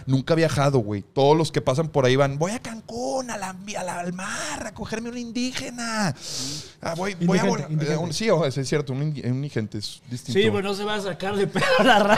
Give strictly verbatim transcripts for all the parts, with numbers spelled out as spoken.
Nunca he viajado, güey. Todos los que pasan por ahí van, voy a Cancún, a la, a la, al mar, a cogerme una indígena. Ah, voy, voy a volar. Eh, un, sí, oh, es cierto, un, un indigente es distinto. Sí, pues no se va a sacar de pedo la raza.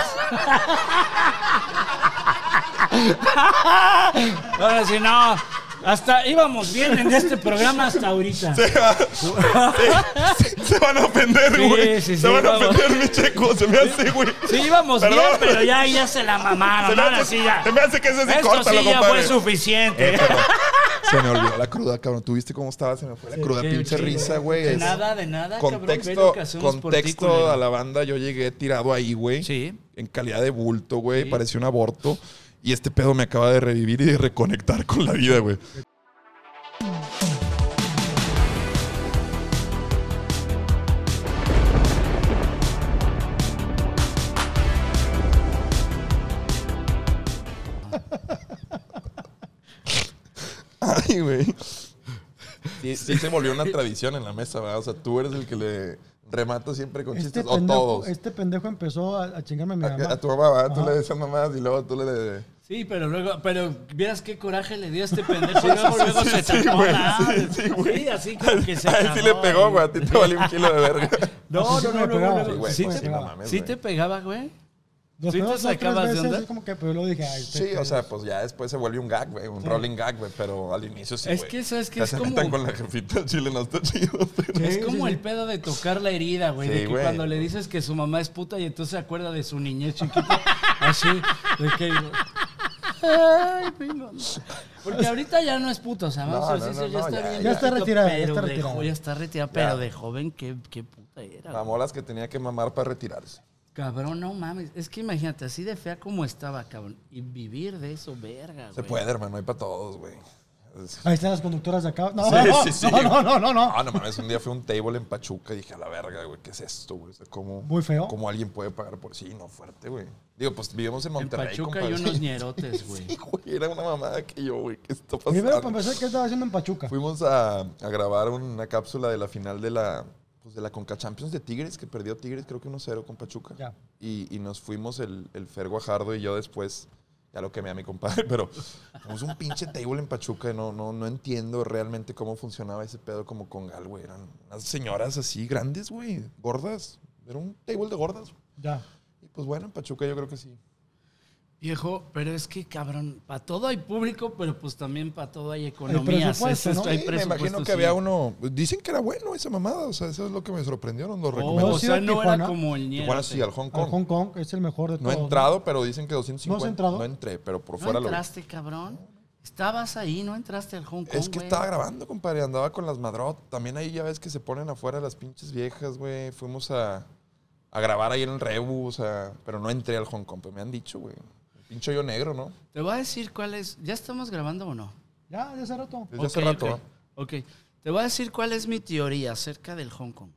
Ahora sí, no. Hasta íbamos bien en este programa hasta ahorita. Se, va, se, se van a ofender, güey. Sí, sí, se sí, van vamos. a ofender, mi Checo. Se me hace, güey. Sí, íbamos Perdón. bien, pero ya, ya se la mamaron. Se me Ahora hace, sí ya. se me hace que ese sí Esto córtalo, sí ya compadre. fue suficiente. Eh, pero se me olvidó la cruda, cabrón. ¿Tú viste cómo estaba? Se me fue la cruda. Qué Pinche chido. risa, güey. De Es- nada, de nada, cabrón. Ve Contexto, lo que hacemos por ti, contexto culero. a la banda. Yo llegué tirado ahí, güey. Sí. En calidad de bulto, güey. Sí. Parecía un aborto. Y este pedo me acaba de revivir y de reconectar con la vida, güey. Ay, güey. Sí, sí se volvió una tradición en la mesa, ¿verdad? O sea, tú eres el que le remata siempre con Este chistes, o pendejo, todos. este pendejo empezó a, a chingarme a mi A, mamá. a tu mamá, ¿verdad? Tú Ajá. le decías mamás y luego tú le... Sí, pero luego, pero vieras qué coraje le dio a este pendejo. Luego, luego sí, se sí, trató güey, nada. sí, sí, güey. Sí, así como que se A él sí le acabó, pegó, güey. A ti te valió un kilo de verga. No, Así no, sí no, me no, pegaba. no, Sí, güey, sí pues, te, no mames, sí güey. te pegaba, güey. Los ¿Sí te primeros dos, tres sacabas de veces, onda? así como que, pero luego dije, ay, Sí, o sea, pues ya después se vuelve un gag, güey. Un Sí. rolling gag, güey. Pero al inicio sí, Es güey. que eso es que Ya es se como- metan con la jefita del chile, no está chido. pero- Es Sí, como sí, el sí. pedo de tocar la herida, güey. Sí, de que güey. cuando le dices que su mamá es puta y entonces se acuerda de su niñez chiquita. Así, de que... Ay, pingo. Porque ahorita ya no es puta, o sea, vamos No, a no, decir, no, ya no, está ya, bien. ya está viejito, retirada, ya pero está de retirada. jo- Ya está retirada, Ya. pero de joven, qué, qué puta era. güey. Mamolas que tenía que mamar para retirarse. Cabrón, no mames. Es que imagínate, así de fea como estaba, cabrón. Y vivir de eso, verga, Se güey. puede, hermano. Hay para todos, güey. Ahí están las conductoras de acá. No, Sí, no, sí, sí. no, no, no, no, no. Ah, no mames, un día fue un table en Pachuca y dije, a la verga, güey, ¿qué es esto, güey? O sea, ¿cómo, Muy feo. ¿Cómo alguien puede pagar por sí? No, fuerte, güey. Digo, pues vivimos en En Monterrey, Pachuca compadre. hay unos ñerotes, güey. Sí, güey, era una mamada que yo, güey, ¿qué está pasando? Primero, para empezar, ¿qué estaba haciendo en Pachuca? Fuimos a, a grabar una cápsula de la final de la, pues de la Conca Champions de Tigres, que perdió Tigres, creo que uno cero con Pachuca. Ya. Y, y nos fuimos el, el Fer Guajardo y yo después, ya lo quemé a mi compadre, pero fuimos un pinche table en Pachuca y no, no, no entiendo realmente cómo funcionaba ese pedo como congal, güey. Eran unas señoras así grandes, güey, gordas. Era un table de gordas. Ya. Y pues bueno, en Pachuca yo creo que sí. Viejo, pero es que, cabrón, para todo hay público, pero pues también para todo hay economías. presupuesto, Es ¿no? esto, hay Sí, me imagino presupuesto, que sí. había uno. Dicen que era bueno esa mamada. O sea, eso es lo que me sorprendió. Nos lo Oh, recomendó. o sí, sea, a no Tijuana. era como el ñero. Igual sí, al Hong Kong. Al Hong Kong es el mejor de No he todos. entrado, pero dicen que doscientos cincuenta. ¿No has entrado? No entré, pero por ¿No fuera lo vi. entraste, cabrón? Estabas ahí, no entraste al Hong Kong, Es que güey. estaba grabando, compadre. Andaba con las madrot. También ahí ya ves que se ponen afuera las pinches viejas, güey. Fuimos a, a grabar ahí en el Rebu, o sea, pero no entré al Hong Kong. Pero me han dicho, güey. El pinche hoyo negro, ¿no? Te voy a decir cuál es... ¿Ya estamos grabando o no? Ya, de hace rato. Desde hace Ok, rato, ok. ¿va? Ok. Te voy a decir cuál es mi teoría acerca del Hong Kong.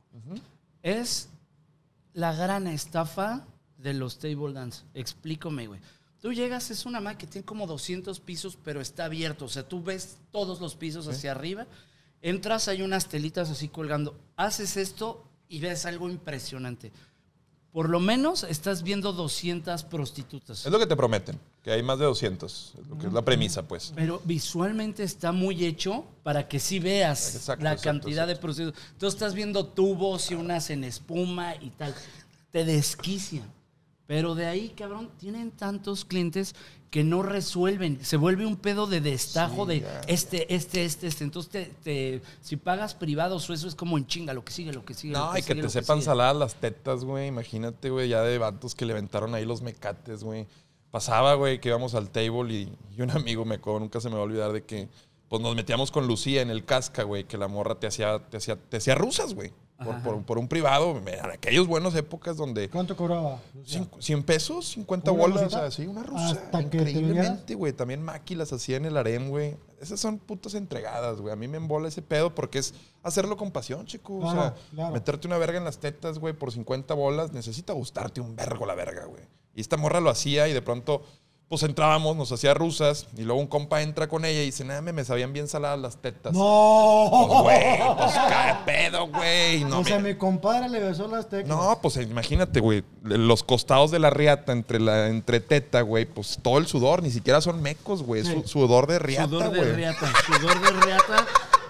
Es la gran estafa de los table dance. Explícame, güey. Tú llegas, es una máquina que tiene como doscientos pisos, pero está abierto. O sea, tú ves todos los pisos hacia arriba. Entras, hay unas telitas así colgando. Haces esto y ves algo impresionante. Por lo menos estás viendo doscientas prostitutas. Es lo que te prometen, que hay más de doscientos. Es lo que es la premisa, pues. Pero visualmente está muy hecho para que sí veas Exacto, la exacto, cantidad exacto. de prostitutas. Tú estás viendo tubos y unas en espuma y tal. Te desquician. Pero de ahí, cabrón, tienen tantos clientes que no resuelven. Se vuelve un pedo de destajo Sí, de ya, este, este, este, este. Entonces, te, te, si pagas privados o eso es como en chinga, lo que sigue, lo que sigue. lo No, y que sigue, te lo sepan sigue. saladas las tetas, güey. Imagínate, güey, ya de vatos que le aventaron ahí los mecates, güey. Pasaba, güey, que íbamos al table y, y un amigo me acuerdo, nunca se me va a olvidar de que pues nos metíamos con Lucía en el casca, güey, que la morra te hacía, te hacía, te hacía rusas, güey. Por, Ajá. por, por un privado, en aquellas buenas épocas donde ¿Cuánto cobraba? cinco- cien pesos, cincuenta ¿Una bolas, o rusita? sea, sí, una rusa. Hasta que te Increíblemente, güey. También Maki las hacía en el harem, güey. Esas son putas entregadas, güey. A mí me embola ese pedo porque es hacerlo con pasión, chico. O Claro, sea, claro. meterte una verga en las tetas, güey, por cincuenta bolas, necesita gustarte un vergo la verga, güey. Y esta morra lo hacía y de pronto, pues entrábamos, nos hacía rusas, y luego un compa entra con ella y dice, nada, me sabían bien saladas las tetas. No. Pues, güey, pues cae pedo, güey. No, o sea, me- mi compadre le besó las teclas. no, pues imagínate, güey, los costados de la riata, entre la entre teta, güey, pues todo el sudor, ni siquiera son mecos, güey, es su- sudor de riata, Sudor de güey. riata. Sudor de riata.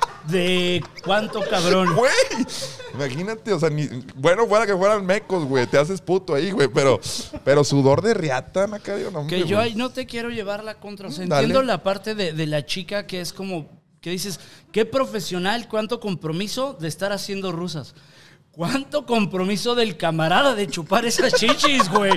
¿De cuánto cabrón? Güey, imagínate, o sea, ni, bueno, fuera que fueran mecos, güey, te haces puto ahí, güey, pero, pero sudor de riata, Macario, no, Que hombre, yo güey. ahí no te quiero llevar la contra. O sea, Dale. entiendo la parte de, de la chica que es como, que dices, qué profesional, cuánto compromiso de estar haciendo rusas. ¿Cuánto compromiso del camarada de chupar esas chichis, güey?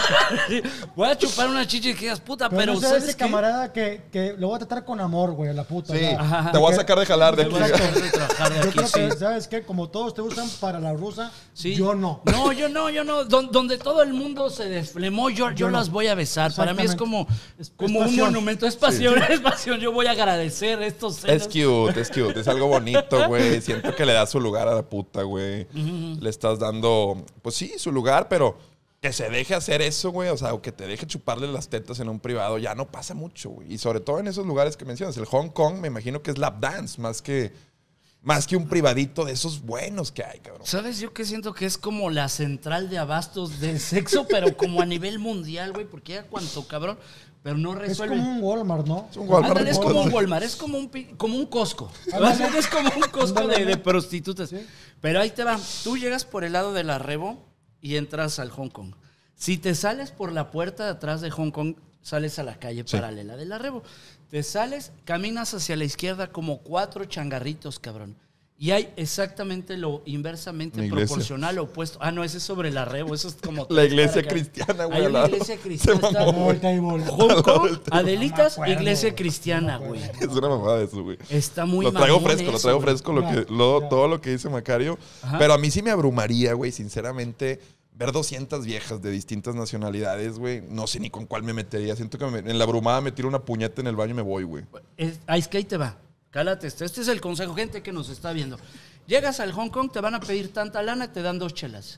Voy a chupar una chichis que digas, puta, Pero, pero no sé ¿sabes ese qué? camarada que, que lo voy a tratar con amor, güey, a la puta. Sí, o sea, Ajá. te voy a que- sacar de jalar de Te aquí. voy a sacar de trabajar de Yo aquí, creo que, sí. ¿sabes qué? Como todos te usan para la rusa, Sí. yo no. No, yo no, yo no. Don- donde todo el mundo se desflemó, yo, yo, Yo no. las voy a besar. Para mí es como, Es- como es un pasión. monumento. Es pasión, es pasión. Yo voy a agradecer estos Es seres. cute, es cute, es algo bonito, güey. Siento que le das su lugar a la puta, güey. Le estás dando, pues sí, su lugar, pero que se deje hacer eso, güey. O sea, o que te deje chuparle las tetas en un privado, ya no pasa mucho, güey. Y sobre todo en esos lugares que mencionas. El Hong Kong, me imagino que es lap dance, más que, más que un privadito de esos buenos que hay, cabrón. ¿Sabes? Yo que siento que es como la central de abastos de sexo, pero como a nivel mundial, güey, porque ya cuánto cabrón, pero no Es resuelve. como un Walmart, ¿no? Es un Walmart. Ándale, es de como un cosas. Walmart, es como un, pi- como un Costco. Ándale. Es como un Costco de, de prostitutas. Sí. Pero ahí te va. Tú llegas por el lado de la Rebo y entras al Hong Kong. Si te sales por la puerta de atrás de Hong Kong, sales a la calle Sí. paralela de la Rebo. Te sales, caminas hacia la izquierda como cuatro changarritos, cabrón. Y hay exactamente lo inversamente Una iglesia. proporcional opuesto. Ah, no, ese es sobre la Rebo. Eso es como... La iglesia acá. cristiana, güey. Hay al una lado. iglesia cristiana. Se está- mamó, No, el table. Hong Kong, No Adelitas, me acuerdo, iglesia güey. cristiana, No me güey. acuerdo. Es una mamada de eso, güey. Está muy Lo traigo mamón fresco, lo eso, traigo güey. fresco, lo Ya, que, lo- ya. todo lo que dice Macario. Ajá. Pero a mí sí me abrumaría, güey, sinceramente, ver doscientas viejas de distintas nacionalidades, güey. No sé ni con cuál me metería. Siento que me- en la abrumada me tiro una puñeta en el baño y me voy, güey. Es, ahí es que ahí te va. Cálate esto. Este es el consejo, gente que nos está viendo. Llegas al Hong Kong, te van a pedir tanta lana, te dan dos chelas.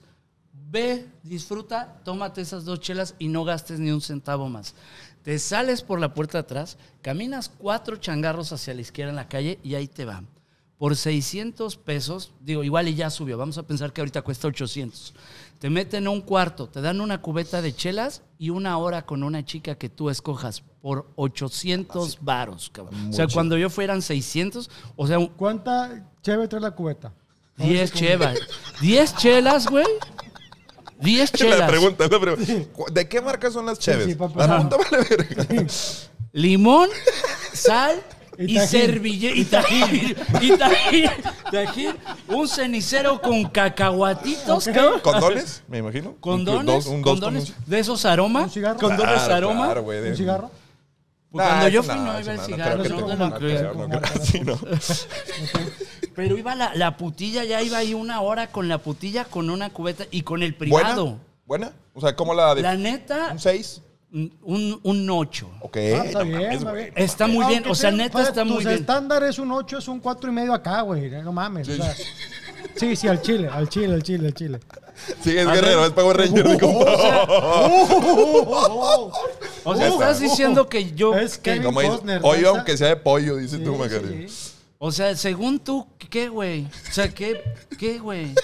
Ve, disfruta, tómate esas dos chelas y no gastes ni un centavo más. Te sales por la puerta de atrás, caminas cuatro changarros hacia la izquierda en la calle y ahí te va. Por seiscientos pesos, digo, igual y ya subió, vamos a pensar que ahorita cuesta ochocientos. Te meten a un cuarto, te dan una cubeta de chelas y una hora con una chica que tú escojas por ochocientos varos, cabrón. O sea, Mucho. cuando yo fueran seiscientos, o sea, ¿Cuánta cheve trae la cubeta? diez chelas. diez chelas, güey. diez La chelas. pregunta, la pregunta. ¿De qué marca son las cheves? sí, para la empezar. puta vale verga. Limón, sal Y y, tajín. servilleta. Y tajín. Y tajín. Tajín. Un cenicero con cacahuatitos, Ok. cabrón. ¿Condones? Me imagino. Condones, Dos- un dos condones con un- de esos aromas. ¿Un cigarro? Condones Claro, aroma. claro, güey, de- ¿Un cigarro? Pues Nah, cuando yo eso fui no, no eso iba el no, no cigarro, creo que no, te- no no creo. creo, no creo, sí, no. Pero iba la, la putilla, ya iba ahí una hora con la putilla, con una cubeta y con el privado. ¿Buena? ¿Buena? O sea, ¿cómo la de La neta, un seis? un, un ocho. Ok. Ah, está no bien, mames, está güey. bien. Está muy bien, Aunque o sea, sea- neta para está muy tus bien. estándar es un ocho, es un cuatro y medio acá, güey. No mames. O sea, sí, sí, al chile, al chile, al chile, al chile. Sí, es A guerrero, ver. es Power Ranger. de compa. O sea, Uh, estás uh, diciendo que yo... es que- Kevin Como dice, Costner, hoyo ¿no? aunque sea de pollo, dice Sí, tú, sí, Macario. sí. O sea, según tú, ¿qué, güey? O sea, ¿qué, qué, güey?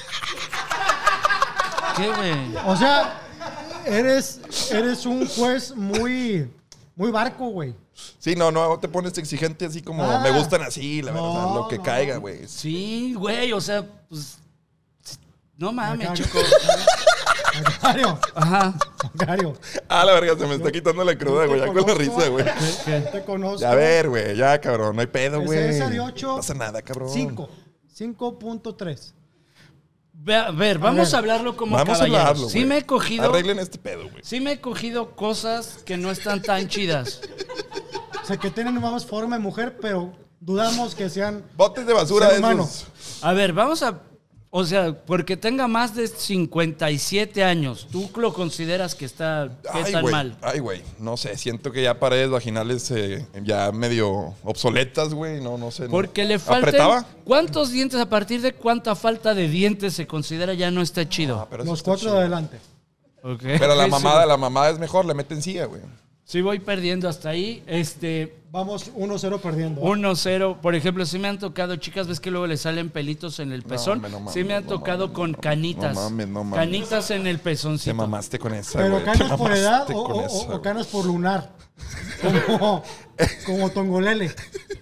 ¿Qué, güey? O sea, eres, eres un juez muy, muy barco, güey. Sí, no, no te pones exigente así como Ah. me gustan así, la verdad, No, lo que no. caiga, güey. Sí, güey, o sea, pues... No mames, Macario. chico. Macario, Ajá. Macario. Ah, la verga, se me está quitando la cruda, güey, ya con la conozco. risa, güey. ¿Qué? Te conozco. Ya a ver, güey, ya, cabrón, no hay pedo, Ese- güey. esa de ocho, No pasa nada, cabrón. cinco. cinco punto tres. Ve- A ver, vamos ver. a hablarlo como Vamos a caballeros. hablarlo, Sí güey. me he cogido... Arreglen este pedo, güey. Sí me he cogido cosas que no están tan chidas. O sea, que tienen más forma de mujer, pero dudamos que sean... Botes de basura Ser de humano. esos. A ver, vamos a... O sea, porque tenga más de cincuenta y siete años, ¿tú lo consideras que está qué Ay, tan güey. mal? Ay, güey. No sé, siento que ya paredes vaginales eh, ya medio obsoletas, güey. No, no sé. no. Porque le faltan... ¿Apretaba? ¿Cuántos dientes, a partir de cuánta falta de dientes se considera ya no está chido? Ah, pero eso Los está cuatro chido. de adelante. Ok. Pero la Sí. mamada, la mamada es mejor, le meten silla, güey. Sí voy perdiendo hasta ahí. Este, Vamos uno cero perdiendo. uno cero. Por ejemplo, sí me han tocado, chicas, ves que luego le salen pelitos en el pezón. No, no mames, sí me han no tocado mames, con no, canitas. no mames, no mames. Canitas en el pezoncito. Te mamaste con esa, Pero güey. canas Te por edad mamaste o, con o- esa, o güey. canas por lunar. Como, como Tongolele.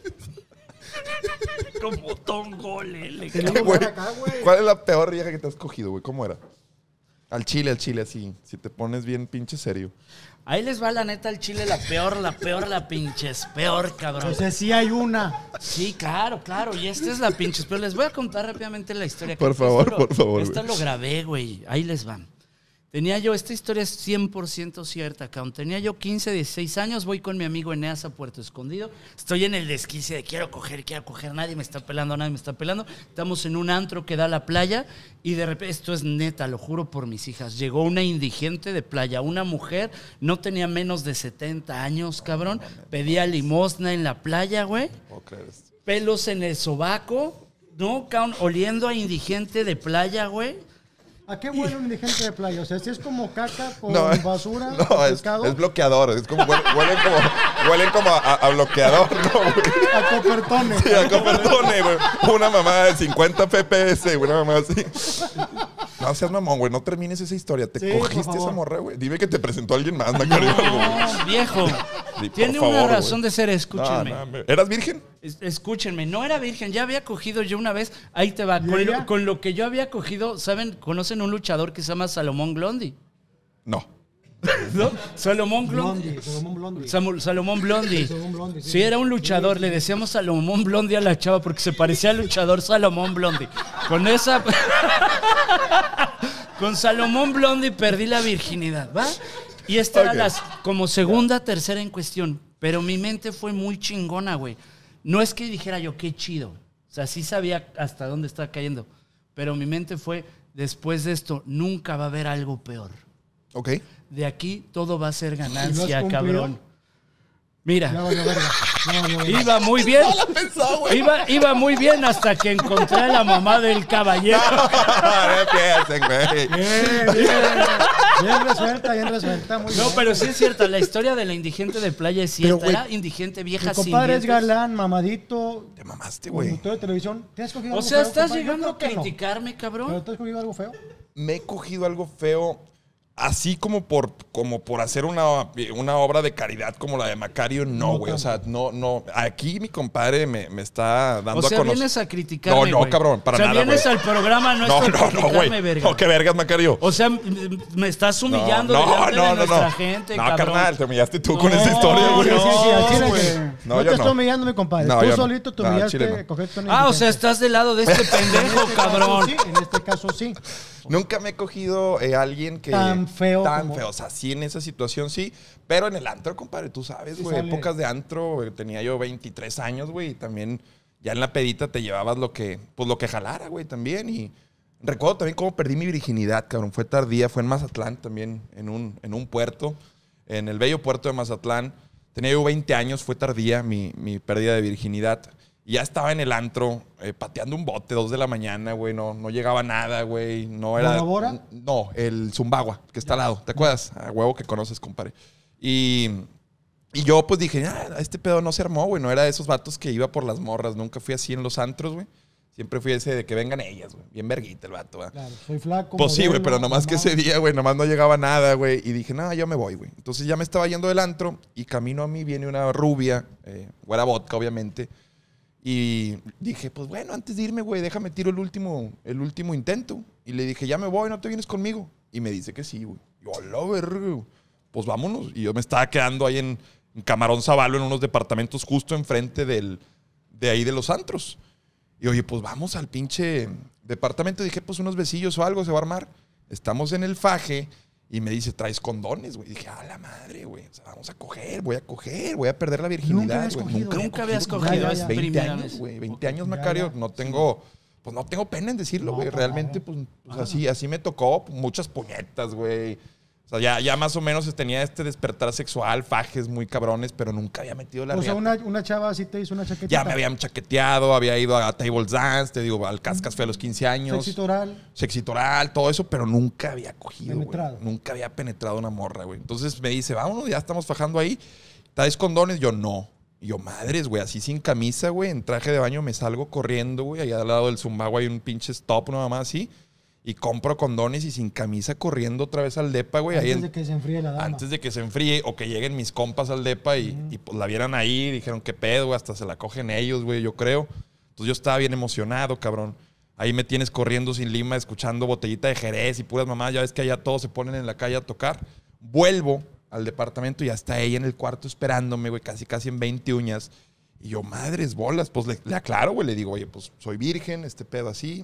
Como tongolele. Te digo, Güey, ven acá, güey. ¿cuál es la peor vieja que te has cogido, güey? ¿Cómo era? Al chile, al chile, así. Si te pones bien pinche serio. Ahí les va la neta al chile, la peor, la peor, la pinches. Peor, cabrón. O sea, sí hay una. Sí, claro, claro. Y esta es la pinches. Pero les voy a contar rápidamente la historia. Por Esto favor, lo- por favor, Esta güey. lo grabé, güey. Ahí les van. Tenía yo, esta historia es cien por ciento cierta, cabrón. Tenía yo quince, dieciséis años, voy con mi amigo Eneas a Puerto Escondido. Estoy en el desquicie de quiero coger, quiero coger, nadie me está pelando, nadie me está pelando. Estamos en un antro que da a la playa y de repente, esto es neta, lo juro por mis hijas, llegó una indigente de playa, una mujer, no tenía menos de setenta años, cabrón. Pedía limosna en la playa, güey. ¿Puedo creer esto? Pelos en el sobaco, ¿no? Cabrón, oliendo a indigente de playa, güey. ¿A qué huele un indigente de playa? O sea, si es como caca con No, basura, No, es, pescado, es bloqueador. Es como, huelen, huelen como, huelen como a, a bloqueador, ¿no, güey? a copertones. Sí, a copertone, güey. Una mamá de cincuenta F P S, güey, una mamá así. No seas mamón, güey. No termines esa historia. Te Sí, por cogiste favor. esa morra, güey. Dime que te presentó alguien más, Macario. No, viejo. Sí, por Tiene favor, una razón güey. de ser, escúchenme. No, no, ¿eras virgen? Es- Escúchenme, no era virgen, ya había cogido yo una vez, ahí te va, ¿Y con ella? lo, con lo que yo había cogido, ¿saben? ¿Conocen un luchador que se llama Salomón Blondi? No. ¿No? Salomón Blondi. Blondie, Salomón Blondie. Samu- Salomón Blondi. Salomón Blondie, sí. Sí, era un luchador, le decíamos Salomón Blondi a la chava porque se parecía al luchador Salomón Blondi. Con esa... Con Salomón Blondi perdí la virginidad, ¿va? Y esta Ok. era las, como segunda, tercera en cuestión. Pero mi mente fue muy chingona, güey. No es que dijera yo, qué chido. O sea, sí sabía hasta dónde estaba cayendo. Pero mi mente fue, después de esto, nunca va a haber algo peor. Ok. De aquí todo va a ser ¿Y lo ganancia, has cumplido? cabrón. Ya Mira, valió verga. Ya valió verga. iba muy bien. No la pensó, güey. Iba, iba muy bien hasta que encontré a la mamá del caballero. No empiecen, güey. Bien, bien. Bien resuelta, bien resuelta. Muy No, bien. pero sí es cierta. La historia de la indigente de playa es cierta. Pero, güey, Era indigente vieja Mi sin compadre es dientes. galán, mamadito, Te mamaste, güey. conductor de televisión. ¿Te has cogido O algo sea, feo, estás compadre? Yo llegando a creo que no. criticarme, ¿Pero cabrón. te has cogido algo feo? Me he cogido algo feo, así como por, como por hacer una, una obra de caridad como la de Macario, no, No güey. O tanto. sea, no, no. Aquí mi compadre me, me está dando O sea, a conocer. vienes a criticarme, No, no, güey. cabrón, para o sea, nada, vienes güey. al programa no, No, es no, para no, criticarme, güey. verga. No, que vergas, Macario. O sea, m- me estás humillando no, delante no, de no, nuestra no. gente, No, cabrón. carnal, te humillaste tú con No, esa historia, güey. Sí, sí, sí, al chile güey. que- No, No yo te estoy no. humillando, mi compadre. No, Tú yo no. solito te No, al humillaste chile no. cogerte una Ah, o sea, indigente. estás del lado de este pendejo, En este caso, cabrón. sí, en este caso sí. Nunca me he cogido eh, alguien que... Tan feo Tan como- feo. O sea, sí, en esa situación sí. Pero en el antro, compadre, tú sabes, Sí güey. sale. Épocas de antro, güey, tenía yo veintitrés años, güey. Y también ya en la pedita te llevabas lo que... Pues lo que jalara, güey, también. Y recuerdo también cómo perdí mi virginidad, cabrón. Fue tardía. Fue en Mazatlán también, en un, en un puerto. En el bello puerto de Mazatlán. Tenía yo veinte años. Fue tardía mi, mi pérdida de virginidad. Y ya estaba en el antro, eh, pateando un bote, dos de la mañana, güey. No, no llegaba nada, güey. No era... ¿Bora Bora? No, el Zumbagua, que está al lado. ¿Te acuerdas? A huevo que conoces, compadre. Y, y yo, pues dije, ah, este pedo no se armó, güey. No era de esos vatos que iba por las morras. Nunca fui así en los antros, güey. Siempre fui ese de que vengan ellas, güey. Bien verguita el vato, ¿verdad? Claro, soy flaco. Pues sí, güey, modelo, pero nomás que mamado. ese día, güey, nomás no llegaba nada, güey. Y dije, nada, yo me voy, güey. Entonces ya me estaba yendo del antro y camino a mí viene una rubia, eh, güera vodka, obviamente. Y dije, pues bueno, antes de irme, güey, déjame tiro el último, el último intento. Y le dije, ya me voy, ¿no te vienes conmigo? Y me dice que sí, güey. Yo, a la verga, güey. Pues vámonos. Y yo me estaba quedando ahí en, en Camarón Zabalo, en unos departamentos justo enfrente del, de ahí de los antros. Y oye, pues vamos al pinche departamento. Dije, pues unos besillos o algo se va a armar. Estamos en el faje y me dice, ¿traes condones, güey? Dije, a la madre, güey. O sea, vamos a coger, voy a coger, voy a perder la virginidad, habías güey. cogido. había Nunca habías güey. cogido, Ya, es ya, ya. veinte primera años, vez. güey. veinte años, Ya, Macario. ya. No tengo... Pues no tengo pena en decirlo, No, güey. por Realmente, favor. pues, pues así, así me tocó. Muchas puñetas, güey. O sea, ya, ya más o menos tenía este despertar sexual, fajes muy cabrones, pero nunca había metido la O sea, riata. una, una chava así te hizo una chaquetita. Ya me habían chaqueteado, había ido a Table Dance, te digo, al Cascas fue a los quince años. Sexito oral. Sexito oral, todo eso, pero nunca había cogido, güey. Penetrado. Nunca había penetrado una morra, güey. Entonces me dice, vámonos, ya estamos fajando ahí. ¿Traes condones? Yo, no. Y yo, madres, güey, así sin camisa, güey, en traje de baño me salgo corriendo, güey. Allá al lado del Zumbago hay un pinche stop, una mamá así. Y compro condones y sin camisa corriendo otra vez al depa, güey. Antes ahí en- de que se enfríe la dama. Antes de que se enfríe o que lleguen mis compas al depa y, Ujú. y, pues la vieran ahí, dijeron, qué pedo, güey, hasta se la cogen ellos, güey, yo creo. Entonces yo estaba bien emocionado, cabrón. Ahí me tienes corriendo sin lima, escuchando botellita de Jerez y puras mamás. Ya ves que allá todos se ponen en la calle a tocar. Vuelvo al departamento y ya está ella en el cuarto esperándome, güey, casi casi en veinte uñas. Y yo, madres bolas, pues le, le aclaro, güey, le digo, oye, pues soy virgen, este pedo así.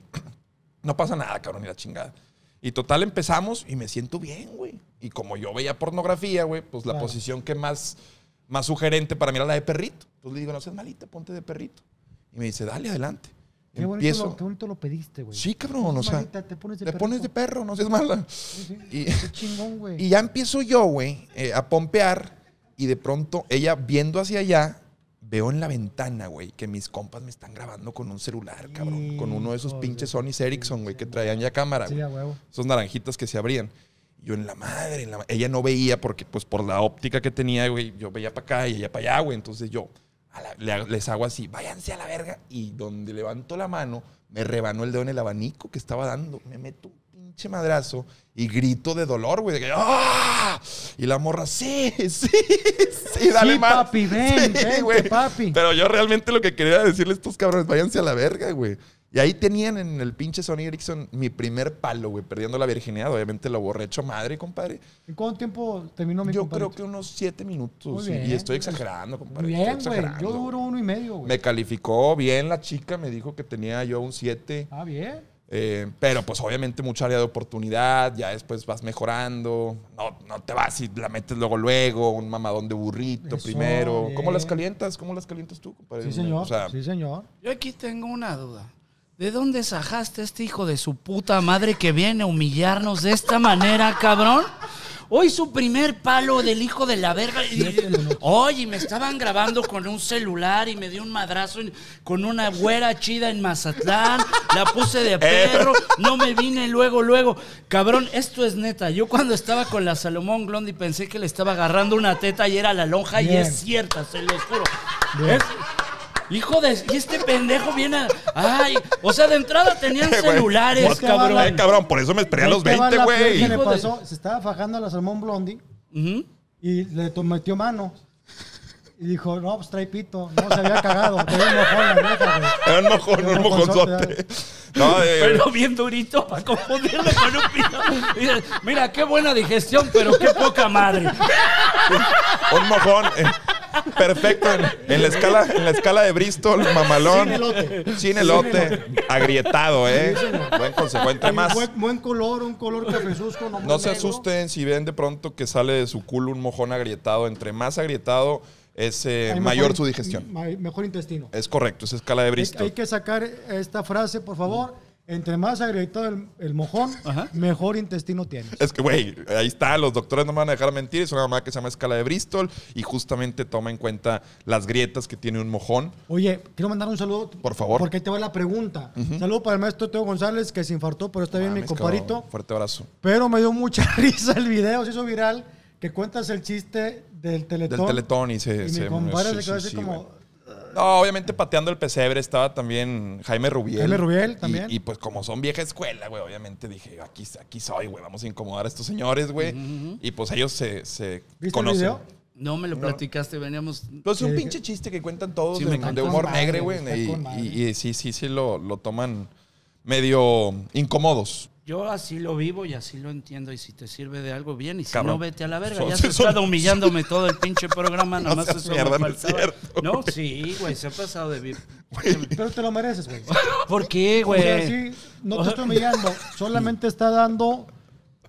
No pasa nada, cabrón, ni la chingada. Y total empezamos y me siento bien, güey. Y como yo veía pornografía, güey, pues la Claro. posición que más, más sugerente para mí era la de perrito. Entonces le digo, no seas malita, ponte de perrito. Y me dice, dale, adelante. Qué bonito, Empiezo. lo, qué bonito lo pediste, güey. Sí, cabrón, o sea, Manita, te pones de le pones de perrito. perro, no seas mala. Sí, sí. Y, Qué chingón, güey. y ya empiezo yo, güey, eh, a pompear. Y de pronto, ella viendo hacia allá, veo en la ventana, güey, que mis compas me están grabando con un celular, cabrón. Con uno de esos Hijos pinches de Sony Ericsson, güey, que traían ya cámara, Sí, güey. a huevo. Esos naranjitas que se abrían. Y yo en la madre, en la ma- ella no veía porque pues por la óptica que tenía, güey, yo veía para acá y ella para allá, güey. Entonces yo a la- le hago- les hago así, váyanse a la verga. Y donde levanto la mano, me rebanó el dedo en el abanico que estaba dando. Me meto un pinche madrazo y grito de dolor, güey. De que, ¡ah! Y la morra, sí, sí, sí, dale Sí, más. papi, ven, vente, güey. papi. Pero yo realmente lo que quería decirle a estos cabrones, váyanse a la verga, güey. Y ahí tenían en el pinche Sony Ericsson mi primer palo, güey, perdiendo la virginidad. Obviamente lo borré hecho madre, compadre. ¿En cuánto tiempo terminó mi Yo compadre? creo que unos siete minutos. Muy sí, bien. y estoy exagerando, compadre. Muy estoy bien, güey. exagerando, Yo duro uno y medio, güey. Me calificó bien la chica, me dijo que tenía yo un siete. Ah, bien. Eh, pero pues obviamente mucha área de oportunidad, ya después vas mejorando, no, no te vas y la metes luego luego, un mamadón de burrito Eso, primero. bien. ¿Cómo las calientas? ¿Cómo las calientas tú, compadre? Sí, señor. O sea, Sí, señor. Yo aquí tengo una duda. ¿De dónde sajaste este hijo de su puta madre que viene a humillarnos de esta manera, cabrón? Hoy su primer palo del hijo de la verga. Y- Oye, me estaban grabando con un celular y me dio un madrazo en- con una güera chida en Mazatlán. La puse de perro. No me vine luego, luego. Cabrón, esto es neta. Yo cuando estaba con la Salomón Glondi pensé que le estaba agarrando una teta y era la lonja y Bien. es cierta, se los juro. Bien. Es- Hijo de... Y este pendejo viene a... Ay, o sea, de entrada tenían Güey, celulares, pues, cabrón. eh, cabrón, por eso me esperé a los Ahí te va veinte, la peor güey. que le Hijo de- pasó. Se estaba fajando a la Salmón Blondie Ujú. y le to- metió mano. Y dijo, no, pues trae pito. No, se había cagado. Traía un mojón la vieja, güey. Era un mojón, Era un un mojonzote. No, eh, Pero bien durito para confundirlo con un pito. Mira, mira, qué buena digestión, pero qué poca madre. un mojón. eh, perfecto. En, en la escala, en la escala de Bristol, mamalón. Sin elote. Sin elote. Agrietado, ¿eh? Buen consejo. Entre Y más. Buen, buen color, un color cafezuzco. No, No muy se negro. asusten si ven de pronto que sale de su culo un mojón agrietado. Entre más agrietado, es eh, Hay mayor mejor- su digestión. ma- Mejor intestino. Es correcto, es escala de Hay, Bristol. hay que sacar esta frase, por favor. Entre más agrietado el, el mojón, Ajá. mejor intestino tienes. Es que, güey, ahí está, los doctores no me van a dejar mentir, es una mamá que se llama escala de Bristol y justamente toma en cuenta las grietas que tiene un mojón. Oye, quiero mandar un saludo. Por favor. Porque te va la pregunta. Saludo para el maestro Teo González, que se infartó, pero está bien, mi Mames, compadrito. cabrón, fuerte abrazo. Pero me dio mucha risa el video, se hizo viral, que cuentas el chiste del Teletón. Del Teletón y se... Y se- mi compadre sí, se quedó sí, así sí, como... güey. No, obviamente pateando el pesebre estaba también Jaime Rubiel. Jaime Rubiel Y- también. Y, pues como son vieja escuela, güey, obviamente dije, aquí, aquí soy, güey, vamos a incomodar a estos señores, güey. Y pues ellos se, se ¿Viste conocen. el video? No me lo platicaste, veníamos... Pues es un Sí, pinche chiste que cuentan todos Sí, de, me de encantó. humor Está con negre, madre, güey. está Y, con madre. y- y sí, sí, sí lo, lo toman medio incómodos. Yo así lo vivo y así lo entiendo. Y si te sirve de algo, bien. Y si Cabrón. no, vete a la verga. Son- Ya se son- estado humillándome todo el pinche programa. Nada No más seas eso mierda, me no es faltaba. cierto, No, güey. sí, güey. Se ha pasado de vir. Pero te lo mereces, güey. ¿Por qué, O sea, güey? sí, no te estoy humillando, solamente está dando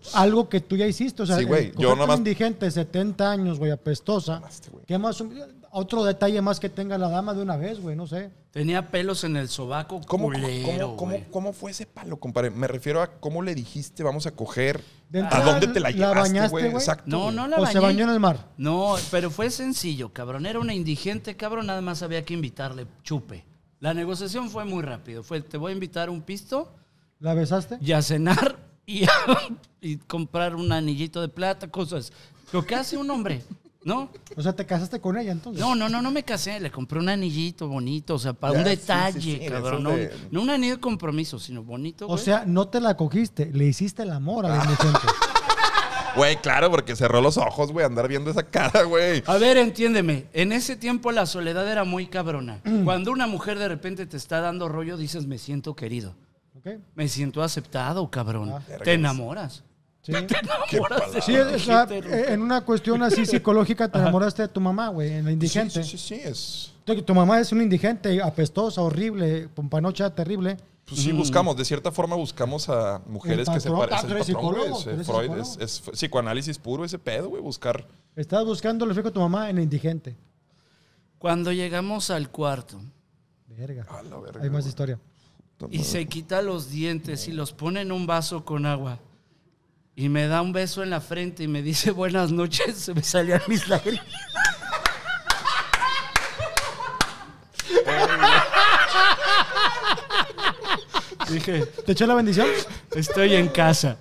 algo que tú ya hiciste. O sea, Sí, güey, eh, yo cogerte nomás- un indigente, setenta años, güey, apestosa. Mamaste, güey. ¿Qué más? Otro detalle más que tenga la dama de una vez, güey, no sé. Tenía pelos en el sobaco ¿Cómo, culero, cómo, cómo, güey. cómo fue ese palo, compadre? Me refiero a cómo le dijiste, vamos a coger. De ¿A entrada, dónde te la llevaste, bañaste, güey? güey? Exacto. No, güey. no la ¿O bañé. se bañó en el mar? No, pero fue sencillo, cabrón. Era una indigente, cabrón. Nada más había que invitarle chupe. La negociación fue muy rápido. Fue, te voy a invitar un pisto ¿La besaste? y a cenar y, a- y comprar un anillito de plata, cosas. Lo que hace un hombre, ¿no? O sea, ¿te casaste con ella entonces? No, no, no, no me casé. Le compré un anillito bonito, o sea, para Ya, un sí, detalle, sí, sí, cabrón. eso No, de- no un anillo de compromiso, sino bonito, O güey. sea, no te la cogiste, le hiciste el amor a la indigente. Güey, claro, porque cerró los ojos, güey, andar viendo esa cara, güey. A ver, entiéndeme. En ese tiempo la soledad era muy cabrona. Cuando una mujer de repente te está dando rollo, dices, me siento querido. ¿Ok? Me siento aceptado, cabrón. Ah. Te enamoras. Sí. Te enamoras de palabra. Sí, la o sea, gente, eh, en una cuestión así psicológica te enamoraste de tu mamá, güey, en la indigente. Sí, sí, sí, sí, es... Tu, tu mamá es una indigente, apestosa, horrible, pompanocha, terrible. Pues sí, buscamos, de cierta forma buscamos a mujeres El que se patrón. parecen. Ah, tú eres El patrón, güey, psicólogo, es, tú eres Freud, psicólogo. es, es psicoanálisis puro ese pedo, güey, buscar. Estás buscando el reflejo de tu mamá en la indigente. Cuando llegamos al cuarto Verga. A la verga, Hay más güey. historia. y se quita los dientes y los pone en un vaso con agua y me da un beso en la frente y me dice buenas noches, se me salían mis lágrimas. Dije, ¿Te echó la bendición? estoy en casa.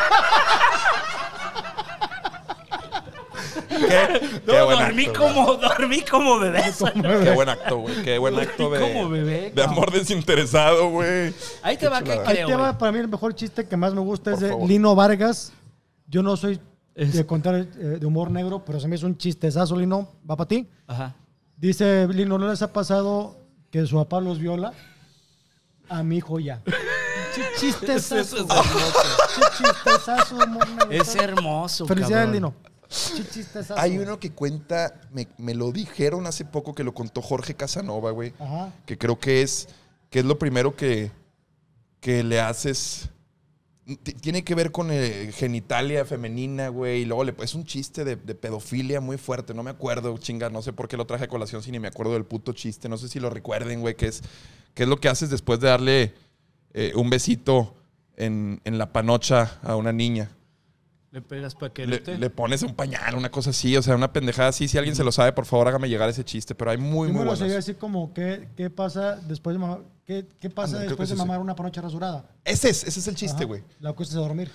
Qué, No, qué buen dormí, acto, como, dormí como bebé. güey. Qué buen acto, güey. Qué buen acto de, Como bebé, de cabrón. amor desinteresado, güey. Ahí te va que chulada. Ahí creo, te va, güey. para mí el mejor chiste que más me gusta es Por de favor. Lino Vargas. Yo no soy Es- de contar eh, de humor negro, pero se me hizo un chistezazo, Lino. Va para ti. Ajá. Dice Lino, ¿no les ha pasado que su papá los viola? A mi hijo ya. Ch- Chistezazo. Eso es güey. Ch- Chistezazo de humor negro. Es hermoso, Felicidades, cabrón. Lino. Ch- Chistezazo. Hay uno que cuenta, me, me lo dijeron hace poco que lo contó Jorge Casanova, güey. Ajá. Que creo que es, que es lo primero que, que le haces. T- Tiene que ver con eh, genitalia femenina, güey. Y luego le, es un chiste de, de pedofilia muy fuerte. No me acuerdo, chinga. No sé por qué lo traje a colación si ni me acuerdo del puto chiste. No sé si lo recuerden, güey. Que es, que es lo que haces después de darle eh, un besito en, en la panocha a una niña. Le pegas pa' que Le, te... le pones un pañal, una cosa así. O sea, una pendejada así. Si alguien se lo sabe, por favor, hágame llegar ese chiste. Pero hay muy, Yo muy me lo buenos. seguía así como, ¿qué, qué pasa después de mamar, qué, qué pasa Ándale, creo después que de es ese. mamar una panocha rasurada? Ese es, ese es el chiste, Ajá. güey. La acuestas a dormir.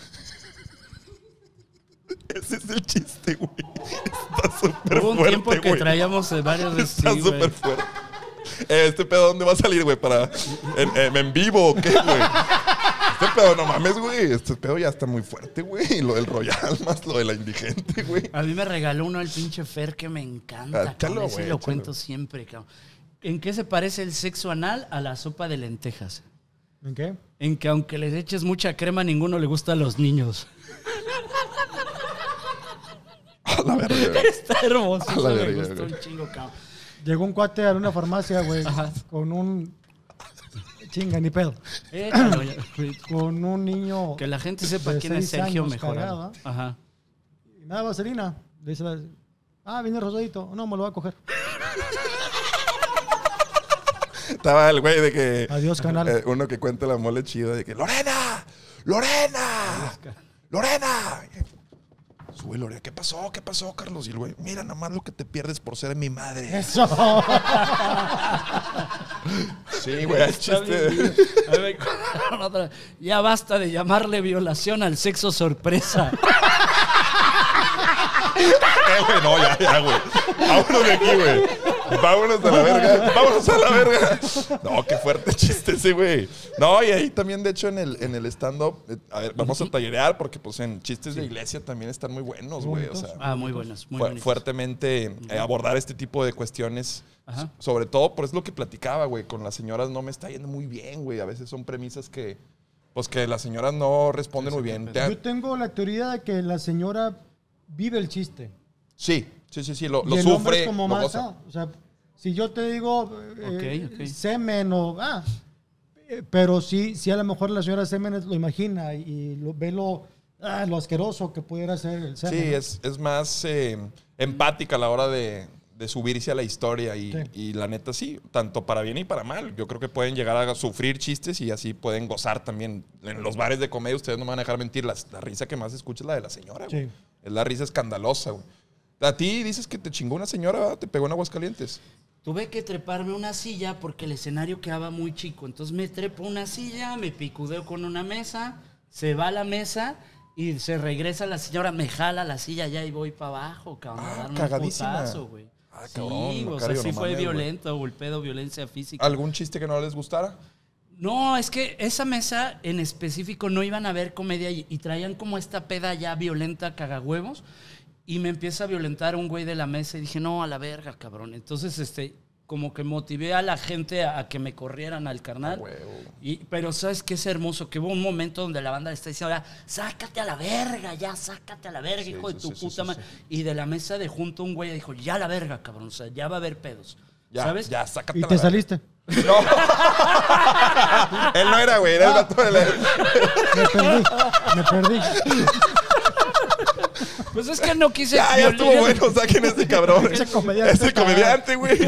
Ese es el chiste, güey. Está súper Hubo un fuerte, tiempo que güey. traíamos de varios de Está sí, súper güey. fuerte. Eh, ¿Este pedo dónde va a salir, güey? Para, en, en- en vivo o qué, güey? Este pedo, no mames, güey. Este pedo ya está muy fuerte, güey. Lo del Royal más lo de la indigente, güey. A mí me regaló uno el pinche Fer que me encanta. Ah, échalo, cabrón. Ese güey, lo échalo. cuento siempre, cabrón. ¿En qué se parece el sexo anal a la sopa de lentejas? ¿En qué? En que aunque les eches mucha crema, a ninguno le gusta a los niños. A la verga, güey. Está hermoso. A Eso la me verga, gustó güey. un chingo, cabrón. Llegó un cuate a una farmacia, güey, Ajá. con un... Chinga, ni pedo. Échalo ya, güey. Con un niño... Que la gente sepa de quién es seis Sergio años Mejorado. cagado, Ajá. Y nada, vaselina. Le dice la... Ah, viene rosadito. No, me lo va a coger. Estaba el güey de que... Adiós, canal. eh, uno que cuenta la mole chido de que... ¡Lorena! ¡Lorena! ¡Lorena! Sube Lorena. ¿Qué pasó? ¿Qué pasó, Carlos? Y el güey... Mira nada más lo que te pierdes por ser mi madre. Eso. Sí, güey. El Está chiste... bien, a ver, con otra. Ya basta de llamarle violación al sexo sorpresa. Eh, güey, no, ya, ya, güey. Vámonos de aquí, güey. Vámonos a la verga. Vámonos a la verga. No, qué fuerte chiste ese, güey. No, y ahí también, de hecho, en el, en el stand-up, eh, a ver, vamos a tallerear porque, pues, en chistes de iglesia también están muy buenos, güey. O sea, Ah, muy buenas, muy fu- bonitas. fuertemente eh, abordar este tipo de cuestiones. Ajá. Sobre todo, por eso es lo que platicaba, güey. Con las señoras no me está yendo muy bien, güey. A veces son premisas que, pues, que las señoras no responden muy bien. Te- Yo tengo la teoría de que la señora vive el chiste. Sí, sí, sí, sí. Lo, Y lo el hombre sufre, es como lo más, goza. ah, o sea, si yo te digo eh, Ok, ok. semen o... Ah, eh, pero sí, sí a lo mejor la señora semen lo imagina y lo, ve lo, ah, lo asqueroso que pudiera ser el semen. Sí, ¿no? es, es más eh, empática a la hora de, de subirse a la historia y, Sí. y la neta sí, tanto para bien y para mal. Yo creo que pueden llegar a sufrir chistes y así pueden gozar también. En los bares de comedia ustedes no me van a dejar mentir, la, la risa que más escucha es la de la señora, güey. Sí. Es la risa escandalosa, güey. A ti dices que te chingó una señora, ¿verdad? Te pegó en Aguascalientes. Tuve que treparme una silla porque el escenario quedaba muy chico. Entonces me trepo una silla, me picudeo con una mesa, se va a la mesa y se regresa la señora, me jala la silla ya y voy para abajo, cabrón. Ah, a darme un cagadísima. putazo, güey. Ah, Sí, cabrón, o sea, Macario, sí no fue mames, güey. violento, golpeado, violencia física. ¿Algún chiste que no les gustara? No, es que esa mesa en específico no iban a ver comedia y, y traían como esta peda ya violenta, cagahuevos. Y me empieza a violentar un güey de la mesa y dije, no, a la verga, cabrón. Entonces, este, como que motivé a la gente a, a que me corrieran al carnal. Ah, huevo. Y, pero ¿sabes qué es hermoso? Que hubo un momento donde la banda le está diciendo, ya, sácate a la verga, ya, sácate a la verga, Sí, hijo de sí, tu sí, puta sí, madre. sí. Y de la mesa de junto un güey dijo, ya a la verga, cabrón, o sea, ya va a haber pedos. Ya, ¿Sabes? ya, sácate Y la te verga. saliste. No. Él no era, güey, era el gato de la... Me perdí. Me perdí. Pues es que no quise... Ya, ya estuvo violen- bueno, saquen a ese cabrón. Ese comediante. Ese comediante, güey.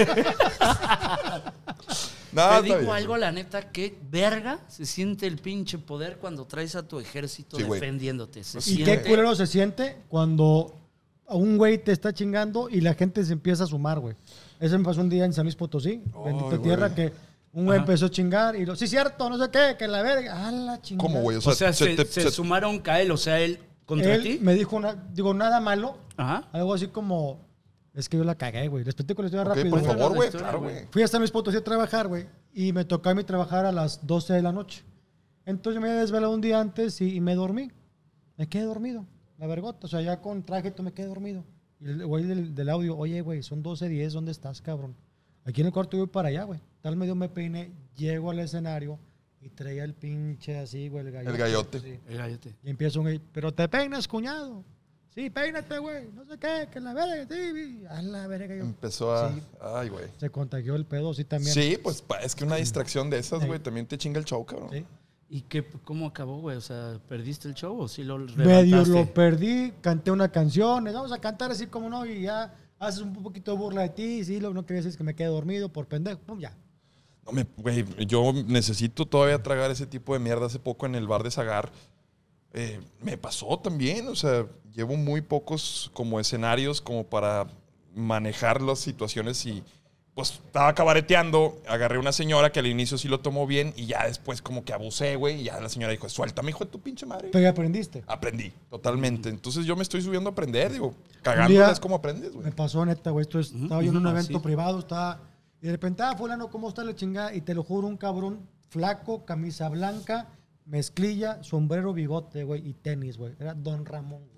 No, Te está digo bien, algo, güey. la neta, que verga se siente el pinche poder cuando traes a tu ejército Sí, güey. defendiéndote. Se Y siente... qué culero se siente cuando a un güey te está chingando y la gente se empieza a sumar, güey. Eso me pasó un día en San Luis Potosí, bendita güey. tierra, que un güey Ajá. empezó a chingar y lo, sí, cierto, no sé qué, que la verga, a la chingada. ¿Cómo, güey? O sea, se, te- se se- sumaron a él, o sea, él contra Él ti. me dijo, una, digo, nada malo, Ajá. algo así como, es que yo la cagué, güey. Les platico la historia Ok, rápido. por güey. favor, güey, historia, claro, güey. güey. Fui a San Luis Potosí a trabajar, güey, y me tocó a mí trabajar a las doce de la noche. Entonces yo me había desvelado un día antes y, y me dormí. Me quedé dormido, la vergota. O sea, ya con traje me quedé dormido. Y el güey del, del audio, oye, güey, son doce diez, ¿dónde estás, cabrón? Aquí en el cuarto yo voy para allá, güey. Tal medio me peiné, llego al escenario y traía el pinche así, güey, el gallote. El gallote. Sí. El gallote. Y empieza un güey, pero te peinas, cuñado. Sí, peínate, güey. No sé qué, que la verga, sí. A la verga. Yo. Empezó a... Sí. Ay, güey. Se contagió el pedo, sí, también. Sí, pues pa- es que una distracción de esas, Sí. güey, también te chinga el show, cabrón. Sí. ¿Y qué, cómo acabó, güey? O sea, ¿perdiste el show o sí lo Medio levantaste? lo perdí, canté una canción, les vamos a cantar así como no, y ya haces un poquito de burla de ti, y sí, lo que no quería decir es que me quedé dormido por pendejo, pum, ya. No, me, güey, yo necesito todavía tragar ese tipo de mierda. Hace poco en el bar de Zagar eh, me pasó también. O sea, llevo muy pocos como escenarios como para manejar las situaciones y pues estaba cabareteando, agarré una señora que al inicio sí lo tomó bien y ya después como que abusé, güey, y ya la señora dijo, suéltame, hijo de tu pinche madre. Pero ya aprendiste. Aprendí, totalmente. Entonces yo me estoy subiendo a aprender, digo, Un cagándola día es como aprendes, Me güey. pasó neta, güey, esto es- Ujú, estaba yo en un ujú, evento así. privado, estaba, y de repente, ah, fulano, ¿cómo está la chingada? Y te lo juro, un cabrón flaco, camisa blanca, mezclilla, sombrero, bigote, güey, y tenis, güey. Era Don Ramón, güey.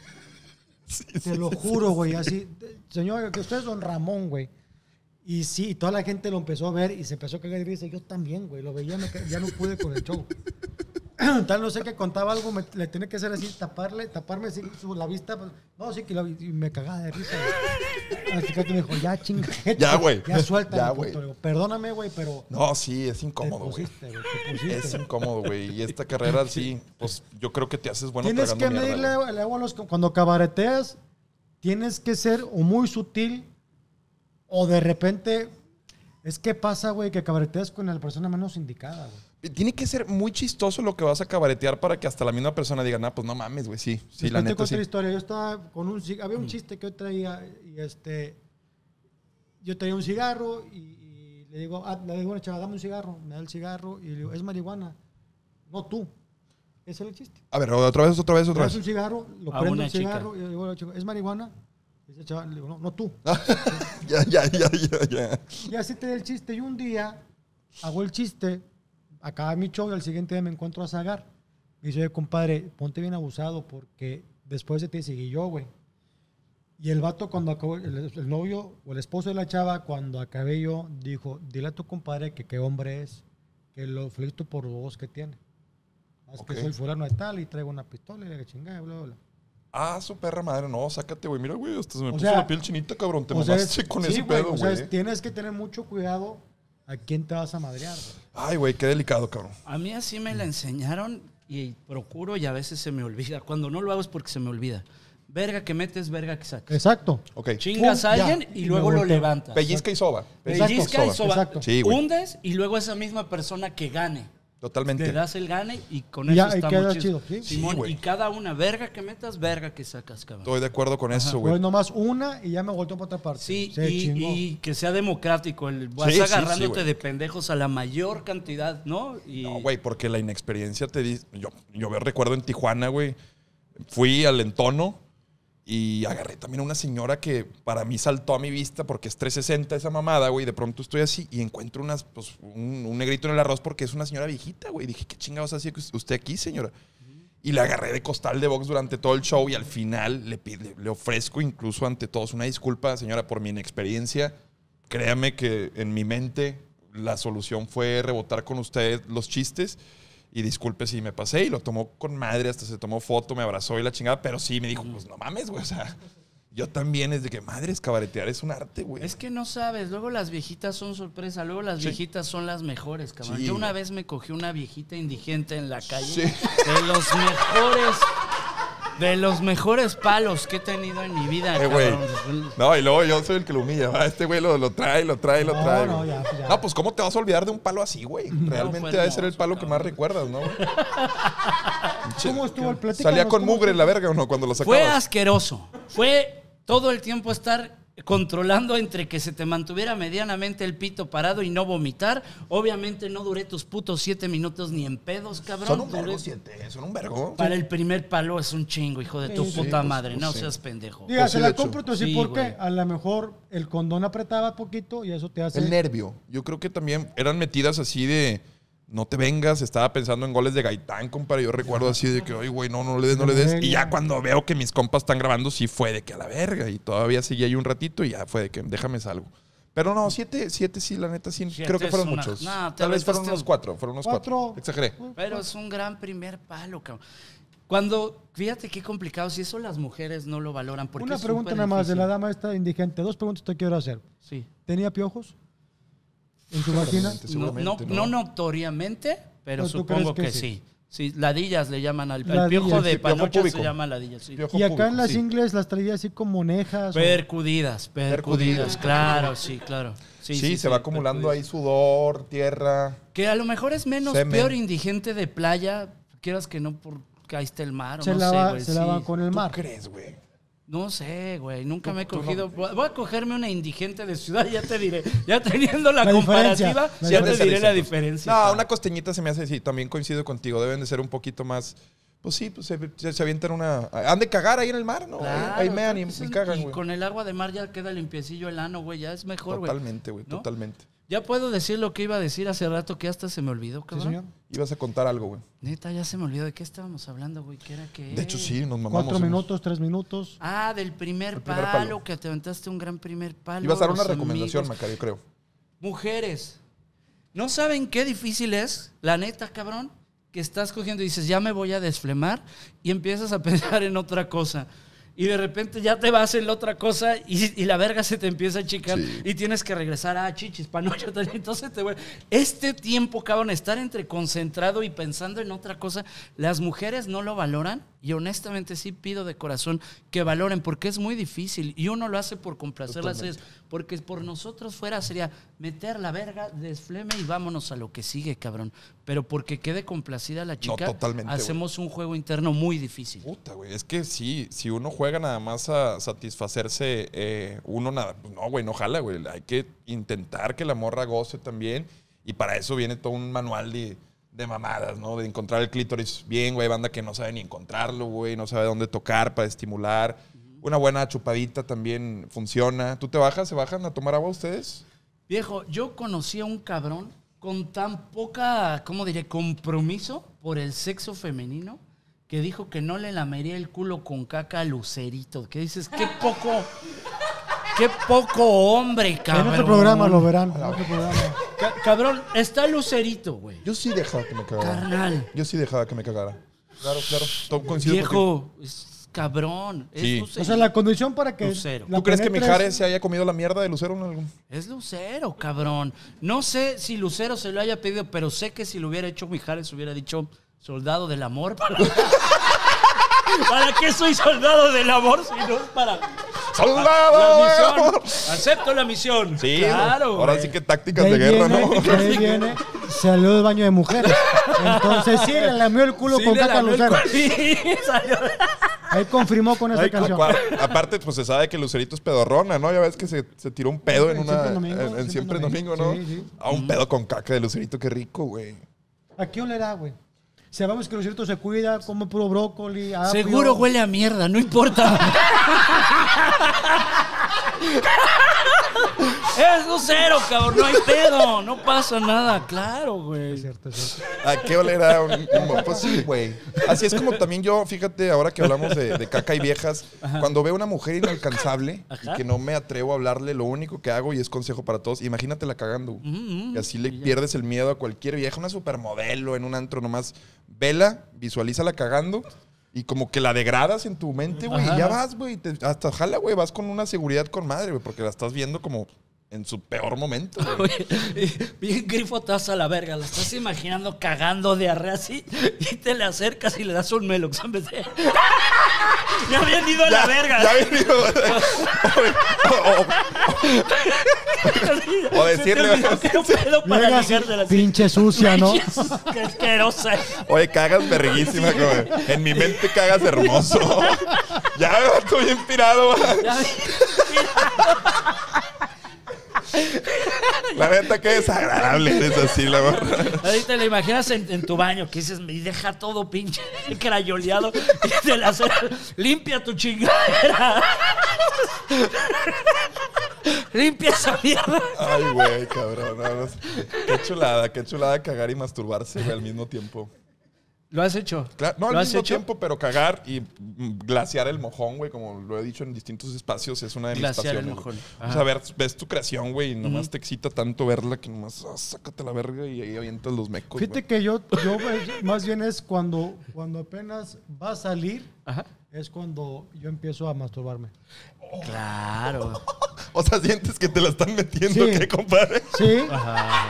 Sí, Te sí, lo sí, juro, güey, así. de- Señor, que usted es Don Ramón, güey. Y sí, toda la gente lo empezó a ver y se empezó a cagar de risa. Y yo también, güey, lo veía, me ca- ya no pude con el show. Tal, no sé, que contaba algo, me- le tenía que hacer así, taparle, taparme así, su- la vista. Pues, no, sí, que la, y me cagaba de risa, güey. Hasta que me dijo, ya, chingate. Ya, güey. Ya, suelta. Ya, güey. Perdóname, güey, pero No, sí, es te incómodo, güey. pusiste, güey, te pusiste. Es incómodo, güey. Y esta carrera sí, pues yo creo que te haces bueno Tienes que tragando mierda, medirle güey. el agua a los... Cuando cabareteas, tienes que ser o muy sutil o de repente... Es que pasa, güey, que cabareteas con la persona menos indicada, güey. Tiene que ser muy chistoso lo que vas a cabaretear para que hasta la misma persona diga, nah, pues no mames, güey, sí. Sí, Les la platico neta sí. otra historia. Yo estaba con un cigarro. Había un chiste que yo traía y este... Yo traía un cigarro y, y le digo, ah, le digo a una chava, dame un cigarro. Me da el cigarro y le digo, es marihuana. No tú. Ese era el chiste. A ver, otra vez, otra vez, Me otra das vez. un cigarro, lo A prendo una el chica. cigarro y le digo a la chica, ¿es marihuana? Y ese chaval le digo, no, no tú. Ya, ya, ya, ya, ya. Y así te da el chiste. Y un día hago el chiste, acaba mi show y al siguiente día me encuentro a Zagar. Me dice, oye, compadre, ponte bien abusado porque después de ti seguí yo, güey. Y el vato cuando acabó, el, el novio o el esposo de la chava, cuando acabé yo, dijo, dile a tu compadre que qué hombre es, que lo felicito por los ojos que tiene. Es Ok. que soy fulano de tal y traigo una pistola y la chingada, bla, bla, bla. Ah, su perra madre, no, sácate, güey. Mira, güey, hasta se me O puso sea, la piel chinita, cabrón. Te O sea, mamaste es- con sí, ese güey, pedo, o sea, güey. es- tienes que tener mucho cuidado a quién te vas a madrear, güey. Ay, güey, qué delicado, cabrón. A mí así me la enseñaron y procuro y a veces se me olvida. Cuando no lo hago es porque se me olvida. Verga que metes, verga que sacas. Exacto. Ok. Chingas a Pum, ya. alguien y Y luego me lo volteo. levantas. Pellizca y soba. Pellizca y soba. Exacto. Sí, güey. Hundes y luego esa misma persona que gane. Totalmente. Le das el gane y con Y ya, eso y está queda muy chido. chido, ¿sí? Simón, Sí, güey. y cada una, verga que metas, verga que sacas, cabrón. Estoy de acuerdo con eso, güey. Pues nomás una y ya me volteo para otra parte. Sí, Se y, chingó. y que sea democrático. El, vas Sí, sí, agarrándote sí, güey. de pendejos a la mayor cantidad, ¿no? Y, No, güey, porque la inexperiencia te dice. Yo, yo me recuerdo en Tijuana, güey. Fui al entono y agarré también a una señora que para mí saltó a mi vista porque es trescientos sesenta esa mamada, güey. De pronto estoy así y encuentro unas, pues, un, un negrito en el arroz porque es una señora viejita, güey. Dije, ¿qué chingados hacía usted aquí, señora? Y le agarré de costal de box durante todo el show y al final le, le, le ofrezco incluso ante todos una disculpa, señora, por mi inexperiencia. Créame que en mi mente la solución fue rebotar con usted los chistes y disculpe si me pasé y lo tomó con madre, hasta se tomó foto, me abrazó y la chingada, pero sí me dijo, pues no mames, güey, o sea, yo también es de que madres, cabaretear es un arte, güey. Es que no sabes, luego las viejitas son sorpresa, luego las Sí. viejitas son las mejores, cabrón. Sí, Yo una güey. vez me cogí una viejita indigente en la calle, Sí. de los mejores, de los mejores palos que he tenido en mi vida, Eh, güey. cabrón. No, y luego yo soy el que lo humilla, ¿va? Este güey lo, lo trae, lo trae, lo No, trae. no, güey. ya, pues ya. No, pues ¿cómo te vas a olvidar de un palo así, güey? Realmente fue debe ser el hermoso, palo que más cabrón. recuerdas, ¿no? güey? ¿Cómo estuvo el platícanos? Salía con ¿Cómo mugre estuvo? la verga o no cuando lo Fue sacabas. asqueroso. Fue todo el tiempo estar controlando entre que se te mantuviera medianamente el pito parado y no vomitar. Obviamente no duré tus putos siete minutos ni en pedos, cabrón. Son un Duré- vergo siete, son un vergo. Para el primer palo es un chingo, hijo de tu Sí, sí, puta pues, madre. pues, no sí. seas pendejo. Diga, Pues sí, se de la hecho. compro, tú sí, Sí, ¿por qué? güey. A lo mejor el condón apretaba poquito y eso te hace... El nervio. Yo creo que también eran metidas así de no te vengas. Estaba pensando en goles de Gaitán, compadre. Yo recuerdo así de que, oye, güey, no, no le des, no le des. Y ya cuando veo que mis compas están grabando, sí fue de que a la verga. Y todavía seguí ahí un ratito y ya fue de que déjame salgo. Pero no, siete, siete sí, la neta sí. Siete Creo que fueron es una- muchos. No, te Tal vez fueron aventaste- unos cuatro. Fueron unos cuatro. Cuatro. Exageré. Pero es un gran primer palo, cabrón. Cuando, fíjate qué complicado, si eso las mujeres no lo valoran. Porque Una es pregunta súper nada más de la difícil. dama esta indigente. Dos preguntas te quiero hacer. Sí. ¿Tenía piojos en su vagina? Seguramente, No, no, seguramente, no notoriamente, pero ¿O tú supongo crees que, que sí. Sí, ladillas le llaman al, al Ladillas, piojo de sí, piojo panocha púbico. se llama ladillas, sí. Piojo Y acá en público, las sí. ingles las traía así como onejas. o- Percudidas, percudidas, Percudidas. claro, sí, claro. Sí, Sí, se va acumulando ahí sudor, tierra. Que a lo mejor es menos Semen. peor indigente de playa, quieras que no, porque ahí está el mar, o Se, no lava, sé, güey. se sí. lavan con el ¿Tú mar. crees, güey? No sé, güey, nunca Tú- me he tú no. cogido. Voy a cogerme una indigente de ciudad, ya te diré. Ya teniendo la, La diferencia, comparativa, la ya te diferencia. diré la diferencia. No, cabrón. una costeñita se me hace, sí, también coincido contigo. Deben de ser un poquito más. Pues sí, pues se, se, se avientan una. Han de cagar ahí en el mar, ¿no? Claro, ahí mean y, entonces, y cagan, y güey. con el agua de mar ya queda limpiecillo el ano, güey, ya es mejor, güey. Totalmente, güey, ¿No? totalmente. Ya puedo decir lo que iba a decir hace rato que hasta se me olvidó, Sí, cabrón. señor. Ibas a contar algo, güey. Neta, ya se me olvidó de qué estábamos hablando, güey, que era que. De hecho, sí, nos mamamos. Cuatro unos- minutos, tres minutos. Ah, del primer, El primer palo, palo. que te aventaste un gran primer palo. Ibas a dar una los recomendación, amigos. Macario, creo. Mujeres, ¿no saben qué difícil es? La neta, cabrón, que estás cogiendo y dices, ya me voy a desflemar y empiezas a pensar en otra cosa. Y de repente ya te vas en la otra cosa y, y la verga se te empieza a achicar Sí. y tienes que regresar a chichis, panocha. Entonces te voy. Este tiempo, cabrón, estar entre concentrado y pensando en otra cosa, las mujeres no lo valoran y honestamente sí pido de corazón que valoren porque es muy difícil y uno lo hace por complacerlas, Totalmente. porque por nosotros fuera sería meter la verga, desfleme y vámonos a lo que sigue, cabrón. Pero porque quede complacida la chica, totalmente, hacemos un juego interno muy difícil. Puta, güey. Es que sí, si uno juega nada más a satisfacerse, eh, uno nada. Pues no, güey, no jala, güey. Hay que intentar que la morra goce también. Y para eso viene todo un manual de, de mamadas, ¿no? De encontrar el clítoris bien, güey. Banda que no sabe ni encontrarlo, güey. No sabe dónde tocar para estimular. Una buena chupadita también funciona. ¿Tú te bajas? ¿Se bajan a tomar agua ustedes? Viejo, yo conocí a un cabrón con tan poca, ¿cómo diré?, compromiso por el sexo femenino que dijo que no le lamería el culo con caca a Lucerito. ¿Qué dices? Qué poco, qué poco hombre, cabrón. En otro programa lo verán. En otro programa. Ca- cabrón, está Lucerito, güey. Yo sí dejaba que me cagara. Carnal. Yo sí dejaba que me cagara. Claro, claro. Todo coincido contigo. Viejo, es cabrón. Es Sí. Lucerito. O sea, la condición para que. Lucero. la ¿Tú crees que penetres- Mijares se haya comido la mierda de Lucero en algún? Es Lucero, cabrón. No sé si Lucero se lo haya pedido, pero sé que si lo hubiera hecho Mijares hubiera dicho, Soldado del amor. ¿Para, ¿Para qué soy soldado del amor si no es para... ¡Soldado la del misión! amor! Acepto la misión. Sí, claro. Ahora güey. sí que tácticas De de ahí guerra, viene, ¿no? de ahí viene, salió del baño de mujeres. Entonces sí, le lamió el culo Sí, con le caca lamió el Lucero. culo. Sí, salió. Ahí confirmó con esa Ay, canción. compa, aparte, pues se sabe que Lucerito es pedorrona, ¿no? Ya ves que se, se tiró un pedo en En una. Siempre en Domingo, en, en Siempre Siempre en en Domingo, Domingo. ¿no? Sí, sí. A un pedo con caca de Lucerito, qué rico, güey. ¿A qué olerá, güey? Sabemos que Lucerito se cuida, come puro brócoli, apio. Seguro huele a mierda, no importa. Es Lucero, cabrón, no hay pedo, no pasa nada, claro, güey. Es cierto, es cierto. ¿A qué olerá un, un- Pues sí, güey. Así es como también yo, fíjate, ahora que hablamos de, de caca y viejas, cuando veo una mujer inalcanzable Ajá. y que no me atrevo a hablarle, lo único que hago, y es consejo para todos, imagínatela cagando. güey. Mm, mm, Y así le y ya. pierdes el miedo a cualquier vieja, una supermodelo en un antro nomás. Vela, visualízala cagando y como que la degradas en tu mente, güey. Y Ajá. ya vas, güey. te- Hasta jala, güey. Vas con una seguridad con madre, güey, porque la estás viendo como en su peor momento, güey. Oye, bien grifo te vas a la verga, la estás imaginando cagando diarrea así y te le acercas y le das un melox en vez de... Ya habían ido a la verga. Ya habían ido. o, o- o decirle. Se te olvidó que era un pedo para Llega así, ligársela así. pinche sucia, ¿no? Qué asquerosa. Oye, cagas verguísima, güey. En mi mente cagas hermoso. Ya, estoy bien pirado, güey. Ya vi- La neta, qué desagradable eres así, la verdad. Ahí te la imaginas en, en tu baño, que dices, me deja todo pinche crayoleado y te la hace, limpia tu chingadera. Limpia esa mierda. Ay, güey, cabrón. no, no. Qué chulada, qué chulada cagar y masturbarse, güey, al mismo tiempo. ¿Lo has hecho? Claro, no al ¿Lo has mismo hecho? tiempo, pero cagar y mm, glaciar el mojón, güey, como lo he dicho en distintos espacios, es una de mis Glaciar el pasiones. mojón. güey. Ajá. O sea, ver- ves tu creación, güey, y nomás Ujú. te excita tanto verla que nomás ah, sácate la verga y ahí avientas los mecos. Fíjate güey. que yo, yo eh, más bien es cuando, cuando apenas va a salir, Ajá. es cuando yo empiezo a masturbarme. Claro. O sea, sientes que te la están metiendo, Sí. ¿qué, compadre? ¿Sí? Ajá.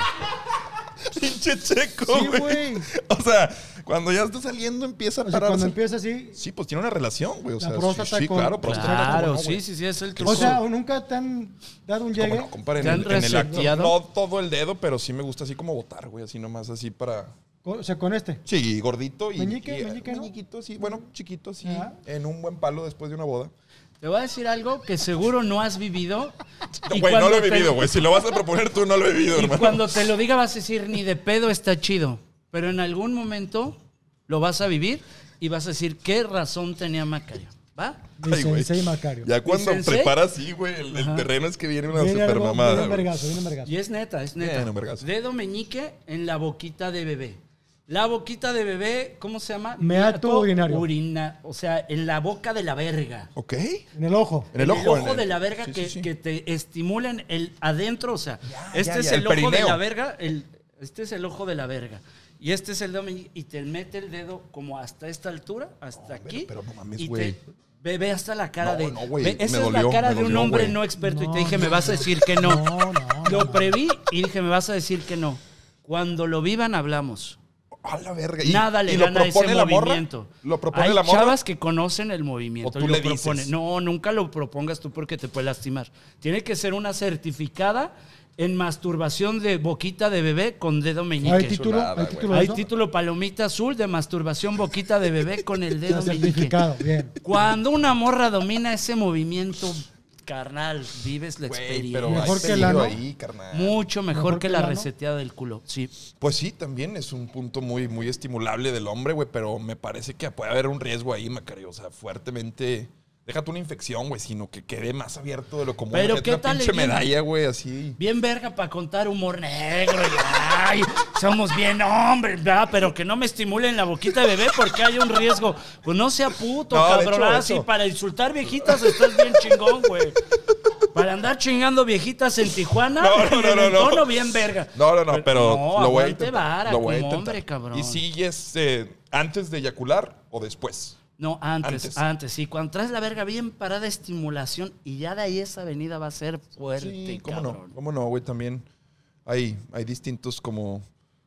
Pinche checo, Sí, güey. güey. O sea, cuando ya está saliendo empieza a O sea, parar. cuando empieza así, Sí, pues tiene una relación, güey. O La sea, próstata sí, sí, con- claro, próstata. Claro, ¿cómo no, sí, güey? sí, sí, es el o truco. sea, ¿o nunca te han dado un ¿Cómo llegue? no, compadre? ¿Te En, han el- en el acto. reseteado? No todo el dedo, pero sí me gusta así como botar, güey. Así nomás, así para... O sea, con este. Sí, gordito y... ¿Meñique? y- ¿Meñique, no? meñiquito, sí. Bueno, chiquito, sí. Ajá. En un buen palo después de una boda. Te voy a decir algo que seguro no has vivido. y Güey, no cuando lo he te- vivido, güey. Si lo vas a proponer tú, no lo he vivido, Y hermano. cuando te lo diga vas a decir, ni de pedo está chido. Pero en algún momento lo vas a vivir y vas a decir, ¿qué razón tenía Macario? ¿Va? Mi Ay, güey. sensei Macario. Ya cuando sensei? preparas así, güey, el, el Ajá. terreno es que viene una Viene super algo, mamada. viene un güey. vergazo, viene un vergazo. Y es neta, es neta. Bien, un vergazo. Dedo meñique en la boquita de bebé. La boquita de bebé, ¿cómo se llama? Meato urinario. Urina, o sea, en la boca de la verga. Ok. En el ojo. En el ojo. en el- de la verga sí, que, sí, sí. que te estimulen el adentro, o sea, este ya, es ya, el, el ojo de perineo. la verga, el, este es el ojo de la verga. Y este es el dedo meñique, y te mete el dedo como hasta esta altura, hasta aquí. pero no mames, y güey. te ve, ve hasta la cara No, de. no, güey, ve, esa me es dolió, la cara me de un dolió, hombre güey. no experto. y No, te dije, no. me vas a decir que no. No, no, Lo no. preví y dije, me vas a decir que no. Cuando lo vivan, hablamos. A la verga. ¿Y- Nada le y lo gana ese propone la morra? movimiento. ¿Lo propone Hay la morra? chavas que conocen el movimiento. ¿O tú y lo le dices? proponen. No, nunca lo propongas tú porque te puede lastimar. Tiene que ser una certificada en masturbación de boquita de bebé con dedo meñique. ¿Hay título? chulada, ¿Hay güey. título de Hay eso? título palomita azul de masturbación boquita de bebé con el dedo Está meñique. certificado, bien. Cuando una morra domina ese movimiento, carnal, vives la Güey, experiencia. pero Mejor hay que peligro el ano. ahí, carnal. Mucho mejor, Mejor que que la el ano. reseteada del culo. Sí. Pues sí, también es un punto muy, muy estimulable del hombre, güey, pero me parece que puede haber un riesgo ahí, Macario. O sea, fuertemente. Déjate una infección, güey, sino que quede más abierto de lo común. Pero Imagínate ¿qué una tal le pinche viene? medalla, güey, así. Bien verga para contar humor negro. Y, ay, somos bien hombres, ¿verdad? Pero que no me estimulen la boquita de bebé porque hay un riesgo. Pues no sea puto, No, de cabrón. hecho, de Así hecho. para insultar viejitas estás bien chingón, güey. Para andar chingando viejitas en Tijuana, No, no, no, en el no, no. tono bien verga. No, no, no, pero no, lo voy a aguante intentar. vara, lo voy a como intentar. hombre, cabrón. ¿Y si es eh, antes de eyacular o después? No, antes, Antes. antes, sí. Cuando traes la verga bien parada, estimulación, y ya de ahí esa avenida va a ser fuerte, Sí, cómo cabrón. no, cómo no, güey, también hay, hay distintos como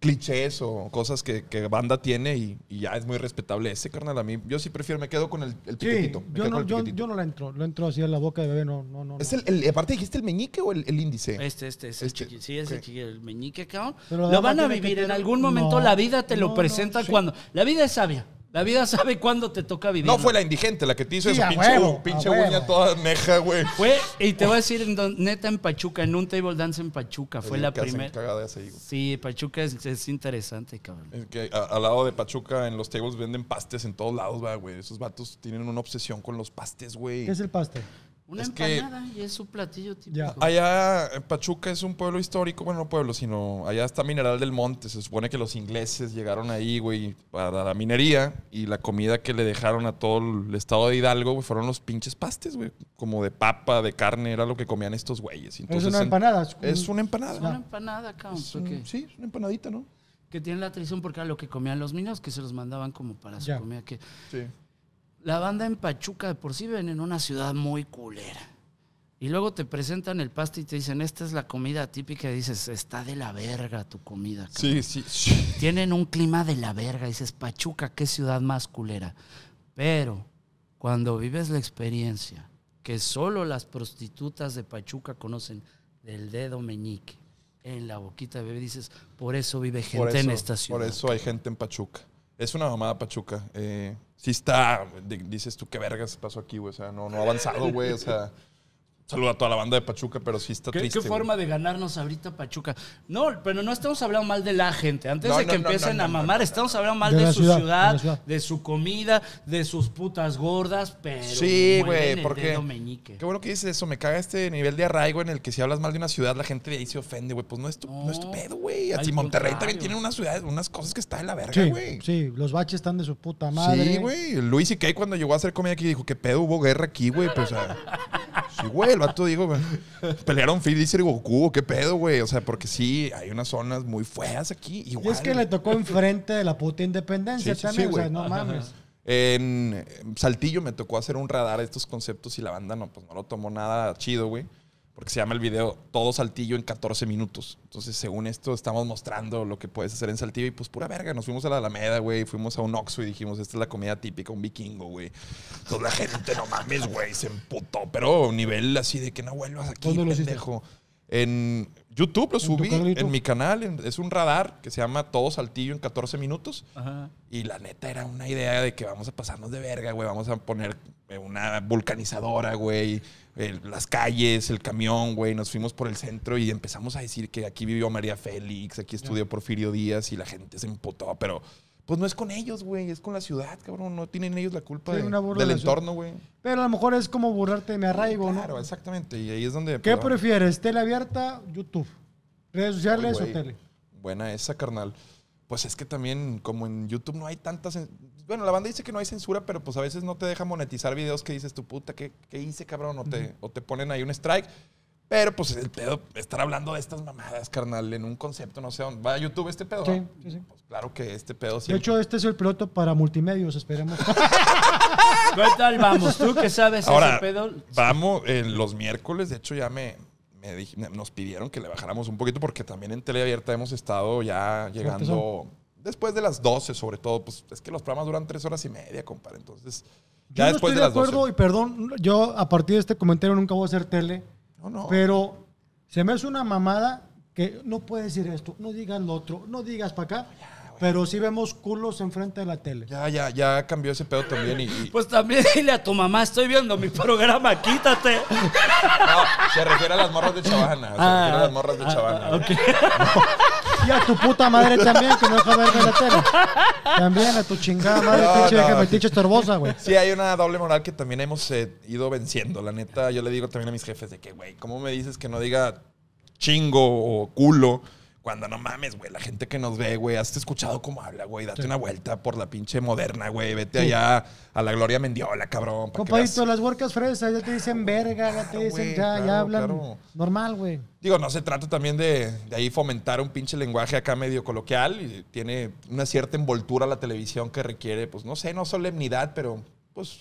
clichés o cosas que, que banda tiene y, y ya es muy respetable ese, carnal. A mí, yo sí prefiero, me quedo con el, el piquetito. Sí, me yo quedo no, con el yo, piquetito. yo no la entro. Lo entro así a la boca de bebé, no, no, no. ¿Es no. el, el, aparte dijiste el meñique o el, el índice? Este, este, es el Este, chiqui. Sí, es el ok. chiqui, el meñique, cabrón. Pero la Lo dama van a tiene que vivir. En tener- algún momento No, la vida te lo no, presenta no, sí. cuando... La vida es sabia. La vida sabe cuándo te toca vivir. No fue la indigente la que te hizo Sí, eso, a pinche, huevo, pinche a uña huevo. toda neja, güey. Fue, y te voy a decir, en don- neta, en Pachuca, en un table dance en Pachuca. Fue Digo la que hacen primera. cagadas ahí, güey. Sí, Pachuca es, es interesante, cabrón. Es que a- al lado de Pachuca, en los tables venden pastes en todos lados, va, güey. Esos vatos tienen una obsesión con los pastes, güey. ¿Qué es el pastel? Una Es que- empanada y es su platillo típico. Ya. Allá, eh, Pachuca es un pueblo histórico, bueno, no pueblo, sino allá está Mineral del Monte. Se supone que los ingleses llegaron ahí, güey, para la minería y la comida que le dejaron a todo el estado de Hidalgo, güey, fueron los pinches pastes, güey. Como de papa, de carne, era lo que comían estos güeyes. Es Entonces, una en- empanada. Es, Es una Es empanada. una empanada, cabrón. Es un- porque- sí, es una empanadita, ¿no? Que tiene la tradición porque era lo que comían los mineros, que se los mandaban como para su Ya. comida. Que Sí. la banda en Pachuca de por sí viven en una ciudad muy culera. Y luego te presentan el paste y te dicen, esta es la comida típica. Y dices, está de la verga tu comida, cabrón. Sí, sí, sí. Tienen un clima de la verga. Dices, Pachuca, qué ciudad más culera. Pero cuando vives la experiencia que solo las prostitutas de Pachuca conocen del dedo meñique en la boquita de bebé, dices, por eso vive gente Por eso, en esta ciudad. por eso hay gente en Pachuca. Es una mamada Pachuca. Eh, sí está, di- dices tú, qué vergas pasó aquí, güey. O sea, no, no ha avanzado, güey. O sea, saluda a toda la banda de Pachuca, pero sí está ¿Qué, triste. qué forma de ganarnos ahorita Pachuca? No, pero no estamos hablando mal de la gente. Antes No, de no, que no, empiecen no, a no, mamar, no, no, estamos hablando mal De de, la su ciudad, ciudad, de la ciudad. de su comida, de sus putas gordas, pero Sí, mueven güey, el porque dedo meñique. qué bueno que dices eso. Me caga este nivel de arraigo en el que si hablas mal de una ciudad, la gente de ahí se ofende, güey. Pues no es tu, no. No, es tu pedo, güey. al Así Monterrey contrario. también tiene unas ciudades, unas cosas que están en la verga, Sí, güey. sí, los baches están de su puta madre. Sí, güey. Luis y Kay cuando llegó a hacer comida aquí dijo, ¿qué pedo? Hubo guerra aquí, güey. Pues, o sea, sí, güey, el vato digo, güey. Pelearon Freezer y Goku, ¿qué pedo, güey? O sea, porque sí, hay unas zonas muy feas aquí. Igual. Y es que le tocó enfrente de la puta independencia Sí, sí, también. sí, o sea, güey. no mames. En Saltillo me tocó hacer un radar de estos conceptos y la banda no, pues no lo tomó nada chido, güey. Porque se llama el video Todo Saltillo en catorce minutos. Entonces, según esto, estamos mostrando lo que puedes hacer en Saltillo. Y pues, pura verga. Nos fuimos a la Alameda, güey. Fuimos a un Oxxo y dijimos, esta es la comida típica, un vikingo, güey. Entonces, la gente, no mames, güey, se emputó. Pero nivel así de que no vuelvas aquí, ¿Dónde lo hiciste? pendejo. En YouTube lo ¿En tu subí, canal de YouTube? en mi canal. en- es un radar que se llama Todo Saltillo en catorce minutos. Ajá. Y la neta era una idea de que vamos a pasarnos de verga, güey. Vamos a poner eh, una vulcanizadora, güey. eh, las calles, el camión, güey. Nos fuimos por el centro y empezamos a decir que aquí vivió María Félix, aquí estudió Porfirio Díaz y la gente se emputó. Pero pues no es con ellos, güey. Es con la ciudad, cabrón. No tienen ellos la culpa Sí, de- una burla del de la ciudad. entorno, güey. Pero a lo mejor es como burlarte de mi arraigo, Claro, ¿no? exactamente. Y ahí es donde... ¿Qué pues, prefieres? ¿Tele abierta? ¿YouTube? ¿Redes sociales Uy, o güey. tele? Buena esa, carnal. Pues es que también, como en YouTube no hay tantas... cen- Bueno, la banda dice que no hay censura, pero pues a veces no te deja monetizar videos que dices, tu puta, ¿qué, qué hice, cabrón? O te, o te ponen ahí un strike. Pero pues el pedo, estar hablando de estas mamadas, carnal, en un concepto, no sé dónde. ¿Va a YouTube este pedo? Sí, ¿no? sí, sí. Pues claro que este pedo De siempre... hecho, este es el piloto para multimedios, esperemos. ¿Qué tal vamos? ¿Tú qué sabes Ahora, ese pedo? vamos, en los miércoles, de hecho ya me, me dij- me- nos pidieron que le bajáramos un poquito porque también en Tele Abierta hemos estado ya llegando después de las doce, sobre todo. Pues es que los programas duran tres horas y media, compadre. Entonces, ya Yo no después estoy de de las doce. acuerdo y perdón, yo a partir de este comentario nunca voy a hacer tele, No, no. pero se me hace una mamada que no puedes decir esto, no digas lo otro, no digas para acá, pero sí vemos culos enfrente de la tele. Ya, ya, ya cambió ese pedo también. Y, y- Pues también dile a tu mamá, estoy viendo mi programa, quítate. no, se refiere a las morras de Chavana. Se refiere a las morras de ah, Chavana. ah, ok. Y a tu puta madre también, que no deja verme la tele. También a tu chingada madre, No, pinche no, vieja sí. metiche estorbosa, güey. Sí, hay una doble moral que también hemos eh, ido venciendo. La neta, yo le digo también a mis jefes de que, güey, ¿cómo me dices que no diga chingo o culo? Cuando no mames, güey, la gente que nos ve, güey, has escuchado cómo habla, güey. Date Sí. una vuelta por la pinche moderna, güey. Vete Sí. allá a la Gloria Mendiola, cabrón. pa' que Compadito, veas. las huercas fresas ya te dicen verga, ya te Claro, dicen, güey, ya, claro, ya hablan claro. normal, güey. Digo, no se trata también de, de ahí fomentar un pinche lenguaje acá medio coloquial. Y tiene una cierta envoltura la televisión que requiere, pues, no sé, no solemnidad, pero, pues,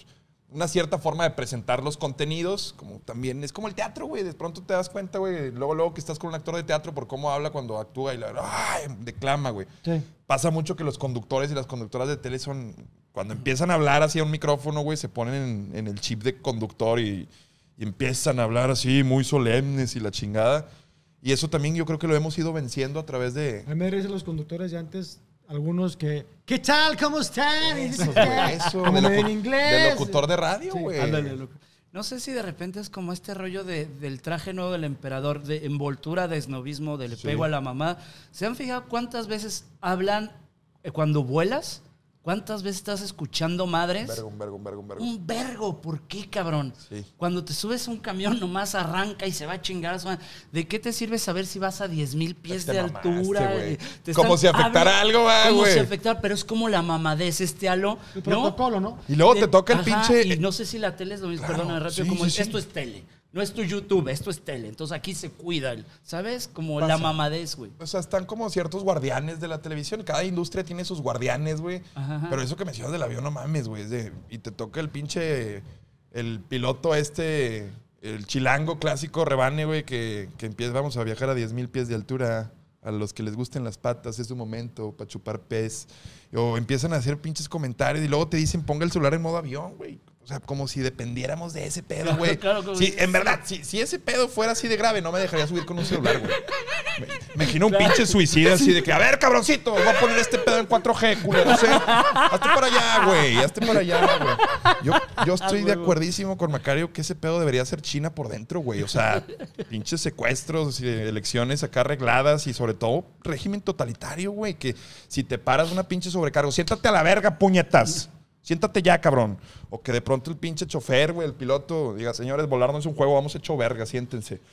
una cierta forma de presentar los contenidos, como también es como el teatro, güey. De pronto te das cuenta, güey, luego, luego que estás con un actor de teatro por cómo habla cuando actúa y la ay, declama, güey. Sí. Pasa mucho que los conductores y las conductoras de tele son, cuando empiezan a hablar así a un micrófono, güey, se ponen en, en el chip de conductor y, y empiezan a hablar así muy solemnes y la chingada. Y eso también yo creo que lo hemos ido venciendo a través de... A mí me dicen los conductores de antes, algunos que, ¿qué tal? ¿Cómo están? Y Eso, dices, güey, eso. como De, medio locu- en inglés. de locutor de radio, Sí, güey. Ándale, loco. No sé si de repente es como este rollo de, del traje nuevo del emperador, de envoltura de esnobismo, de le Sí. pego a la mamá. ¿Se han fijado cuántas veces hablan eh, cuando vuelas? ¿Cuántas veces estás escuchando madres? Un vergo, un vergo, un vergo, un vergo. Un vergo, ¿por qué, cabrón? Sí. Cuando te subes a un camión nomás arranca y se va a chingar a su madre. ¿De qué te sirve saber si vas a diez mil pies Te de mamaste, altura? güey. Te Como están- si afectara habla- algo, ah, Como güey. si afectara, pero es como la mamadez, este halo. El ¿no? protocolo, ¿no? Y luego De- te toca el ajá, pinche... Y no sé si la tele es lo mismo, Claro, perdóname rápido, sí, como sí, es, sí. esto es tele. No es tu YouTube, esto es tele. Entonces aquí se cuida, el- ¿sabes? Como Pasa. la mamadez, güey. O sea, están como ciertos guardianes de la televisión. Cada industria tiene sus guardianes, güey. Ajá, ajá. Pero eso que mencionas del avión, no mames, güey. es de- Y te toca el pinche... El piloto este... El chilango clásico rebane, güey, que, que empieza... Vamos a viajar a diez mil pies de altura. A los que les gusten las patas, es su momento para chupar pez. O empiezan a hacer pinches comentarios y luego te dicen ponga el celular en modo avión, güey. O sea, como si dependiéramos de ese pedo, güey. Claro, como Sí, dices. en verdad, si, si ese pedo fuera así de grave, no me dejaría subir con un celular, güey. Me, me imagino un pinche suicida así de que, a ver, cabroncito, voy a poner este pedo en cuatro G, culero. No sé. Hazte para allá, güey. Hazte para allá, güey. Yo, yo estoy de acuerdísimo con Macario que ese pedo debería ser China por dentro, güey. O sea, pinches secuestros y elecciones acá arregladas y sobre todo régimen totalitario, güey. Que si te paras una pinche sobrecargo, siéntate a la verga, puñetas. Siéntate ya, cabrón. O que de pronto el pinche chofer, güey, el piloto, diga, señores, volar no es un juego, vamos hecho verga, siéntense.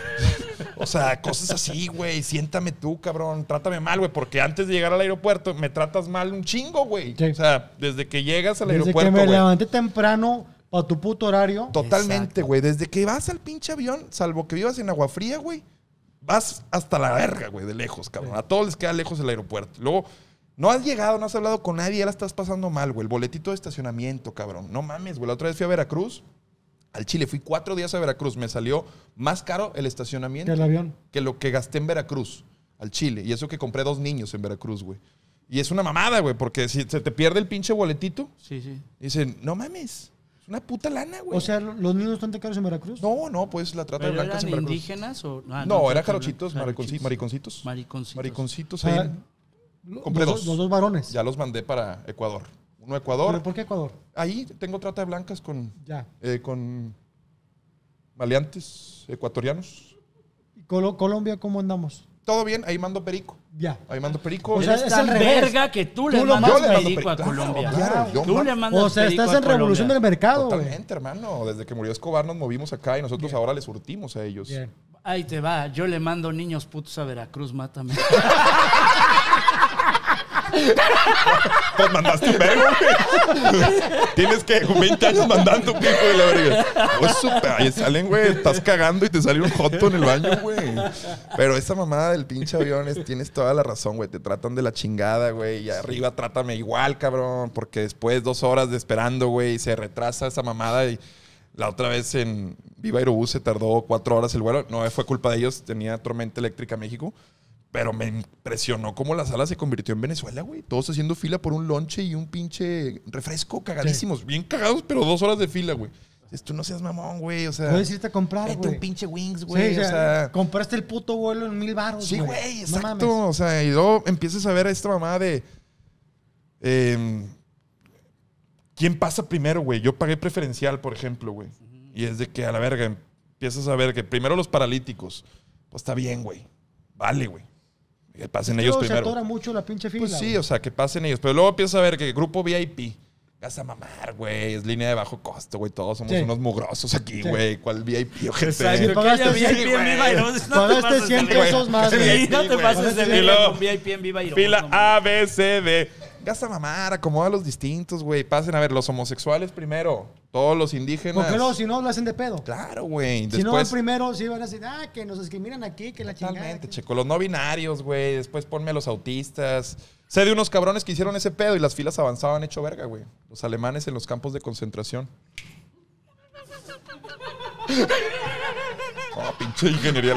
O sea, cosas así, güey. Siéntame tú, cabrón. Trátame mal, güey, porque antes de llegar al aeropuerto me tratas mal un chingo, güey. Sí. O sea, desde que llegas al Desde aeropuerto, que me güey. levanté temprano para tu puto horario. Totalmente, Exacto. güey. Desde que vas al pinche avión, salvo que vivas en Agua Fría, güey, vas hasta la verga, güey, de lejos, cabrón. A todos les queda lejos el aeropuerto. Luego, no has llegado, no has hablado con nadie, ya la estás pasando mal, güey. El boletito de estacionamiento, cabrón. No mames, güey. La otra vez fui a Veracruz, al Chile. Fui cuatro días a Veracruz. Me salió más caro el estacionamiento Que el avión. que lo que gasté en Veracruz, al Chile. Y eso que compré dos niños en Veracruz, güey. Y es una mamada, güey, porque si se te pierde el pinche boletito, Sí, sí. dicen, no mames, es una puta lana, güey. O sea, ¿los niños están tan caros en Veracruz? No, no, pues la trata de ¿Pero blancas eran en Veracruz. indígenas o...? Ah, No, eran trata de jarochitos, blancas, mariconci- mariconcitos. Mariconcitos. Mariconcitos O sea, ahí. lo- Compré los, dos. los dos varones. Ya los mandé para Ecuador. Uno a Ecuador. ¿Pero por qué Ecuador? Ahí tengo trata de blancas con, Ya. eh, con maleantes ecuatorianos. ¿Y Colo- Colombia cómo andamos? Todo bien, ahí mando perico. Ya. Ahí mando perico. O sea, Eres es tan al revés. verga que tú, le Tú lo mandas Yo le mando perico a perico. Claro, Colombia. claro, yo Tú mando- le mandas O sea, perico estás a en revolución del Colombia. mercado, güey. Totalmente, hermano. Desde que murió Escobar nos movimos acá y nosotros ahora les surtimos a ellos. Bien. Ahí te va. Yo le mando niños putos a Veracruz, mátame. Pues mandaste un vergo, güey. Tienes que, con veinte años mandando un hijo de la verga. Pues súper, ahí salen, güey. Estás cagando y te sale un joto en el baño, güey. Pero esa mamada del pinche avión, es- tienes toda la razón, güey. Te tratan de la chingada, güey. Y arriba trátame igual, cabrón. Porque después dos horas de esperando, güey, se retrasa esa mamada. Y la otra vez en Viva Aerobús se tardó cuatro horas el vuelo. No fue culpa de ellos, tenía tormenta eléctrica México. Pero me impresionó cómo la sala se convirtió en Venezuela, güey. Todos haciendo fila por un lonche y un pinche refresco, cagadísimos. Bien cagados, pero dos horas de fila, güey. Dices, tú no seas mamón, güey. O sea, Puedes irte a comprar, vete güey. un pinche wings, Sí, güey. o o sea, sea, compraste el puto vuelo en mil baros, sí, güey. güey, No exacto. mames. O sea, y luego empiezas a ver a esta mamada de... eh, ¿quién pasa primero, güey? Yo pagué preferencial, por ejemplo, güey. Y es de que a la verga empiezas a ver que primero los paralíticos. Pues está bien, güey. Vale, güey. Que pasen ellos Luego se primero. atora mucho la pinche fila. Pues sí, güey. o sea, que pasen ellos. Pero luego empiezas a ver que grupo V I P. Vas a mamar, güey. Es línea de bajo costo, güey. Todos somos Sí. unos mugrosos aquí, Sí. güey. ¿Cuál V I P, ojete? Exacto, que pagaste haya cien, V I P en Viva Aerobús. No te Pagaste pases de cien verga. pesos más, Sí, güey. Sí, no te güey. pases de Y verga luego, con V I P en Viva Aerobús. Fila no, A, B, C, D. Gasta mamar, acomoda a los distintos, güey. Pasen a ver, los homosexuales primero. Todos los indígenas. ¿Por qué no? Si no, lo hacen de pedo. Claro, güey. Si no, el primero sí van a decir, ah, que nos discriminan aquí, que la chingada. Totalmente, checo. Los no binarios, güey. Después ponme a los autistas. Sé de unos cabrones que hicieron ese pedo y las filas avanzaban hecho verga, güey. Los alemanes en los campos de concentración. Oh, pinche ingeniería.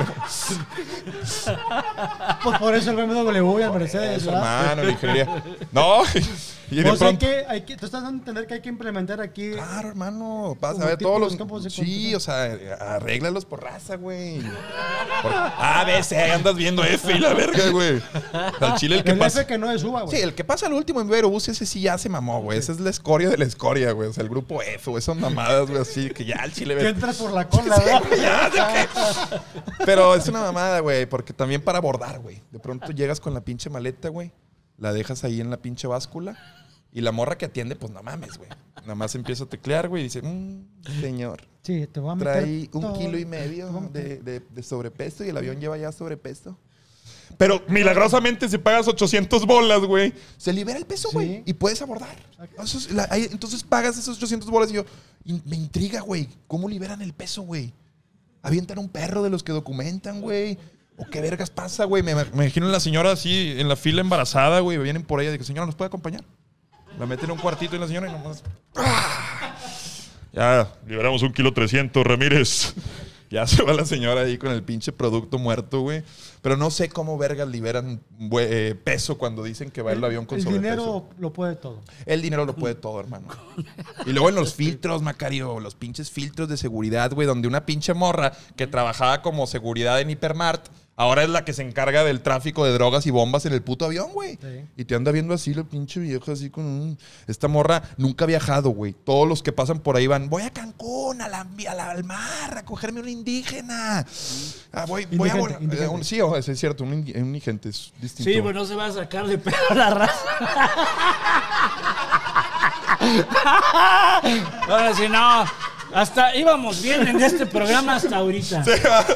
Pues por eso el B M W y el Mercedes, Eso, ¿verdad? hermano, la ingeniería. No. Y de Pues hay pronto... que, hay que, tú estás dando a entender que hay que implementar aquí. Claro, hermano. Pasa Como a ver tipo todos los los. campos de Sí, o sea, arréglalos por raza, güey. Por... A, B, C, andas viendo F y la verga, güey. Al chile el que el pasa. F que no es uva, güey. Sí, el que pasa al último en Verobús, ese sí ya se mamó, güey. Esa es la escoria de la escoria, güey. O sea, el grupo F, güey. Son mamadas, güey, así que ya al chile. Que entras por la cola, ¿verdad? Ya, de que- Pero es una mamada, güey, porque también para abordar, güey. De pronto llegas con la pinche maleta, güey. La dejas ahí en la pinche báscula. Y la morra que atiende, pues no mames, güey. Nada más empieza a teclear, güey, y dice, mmm, señor, Sí, te voy a meter trae un todo. kilo y medio de, de, de sobrepeso y el avión lleva ya sobrepeso. Pero milagrosamente si pagas ochocientos bolas, güey, se libera el peso, güey, Sí. y puedes abordar. Eso es la- ahí- entonces pagas esos ochocientos bolas y yo, y me intriga, güey, ¿cómo liberan el peso, güey? ¿Avientan un perro de los que documentan, güey? ¿O qué vergas pasa, güey? Me, me imagino a la señora así en la fila embarazada, güey, vienen por ella y dicen, señora, ¿nos puede acompañar? La meten en un cuartito y la señora y nomás... ¡Ah! Ya, liberamos un kilo trescientos, Ramírez. Ya se va la señora ahí con el pinche producto muerto, güey. Pero no sé cómo vergas liberan güey, eh, peso cuando dicen que va el, avión con El sobrepeso. dinero lo puede todo. El dinero lo puede todo, hermano. Y luego en los filtros, Macario, los pinches filtros de seguridad, güey, donde una pinche morra que trabajaba como seguridad en Hipermart, ahora es la que se encarga del tráfico de drogas y bombas en el puto avión, güey. Sí. Y te anda viendo así la pinche vieja, así con un... Esta morra nunca ha viajado, güey. Todos los que pasan por ahí van, voy a Cancún, a la, a la- al mar, a cogerme una indígena. Ah, voy, voy a... Indigente, volar". indigente. Eh, un- sí, oh, es es cierto, un, indi- un indigente es distinto. Sí, pues no se va a sacar de pedo la raza. Ahora sí, no. Hasta íbamos bien en este programa hasta ahorita. Se, va-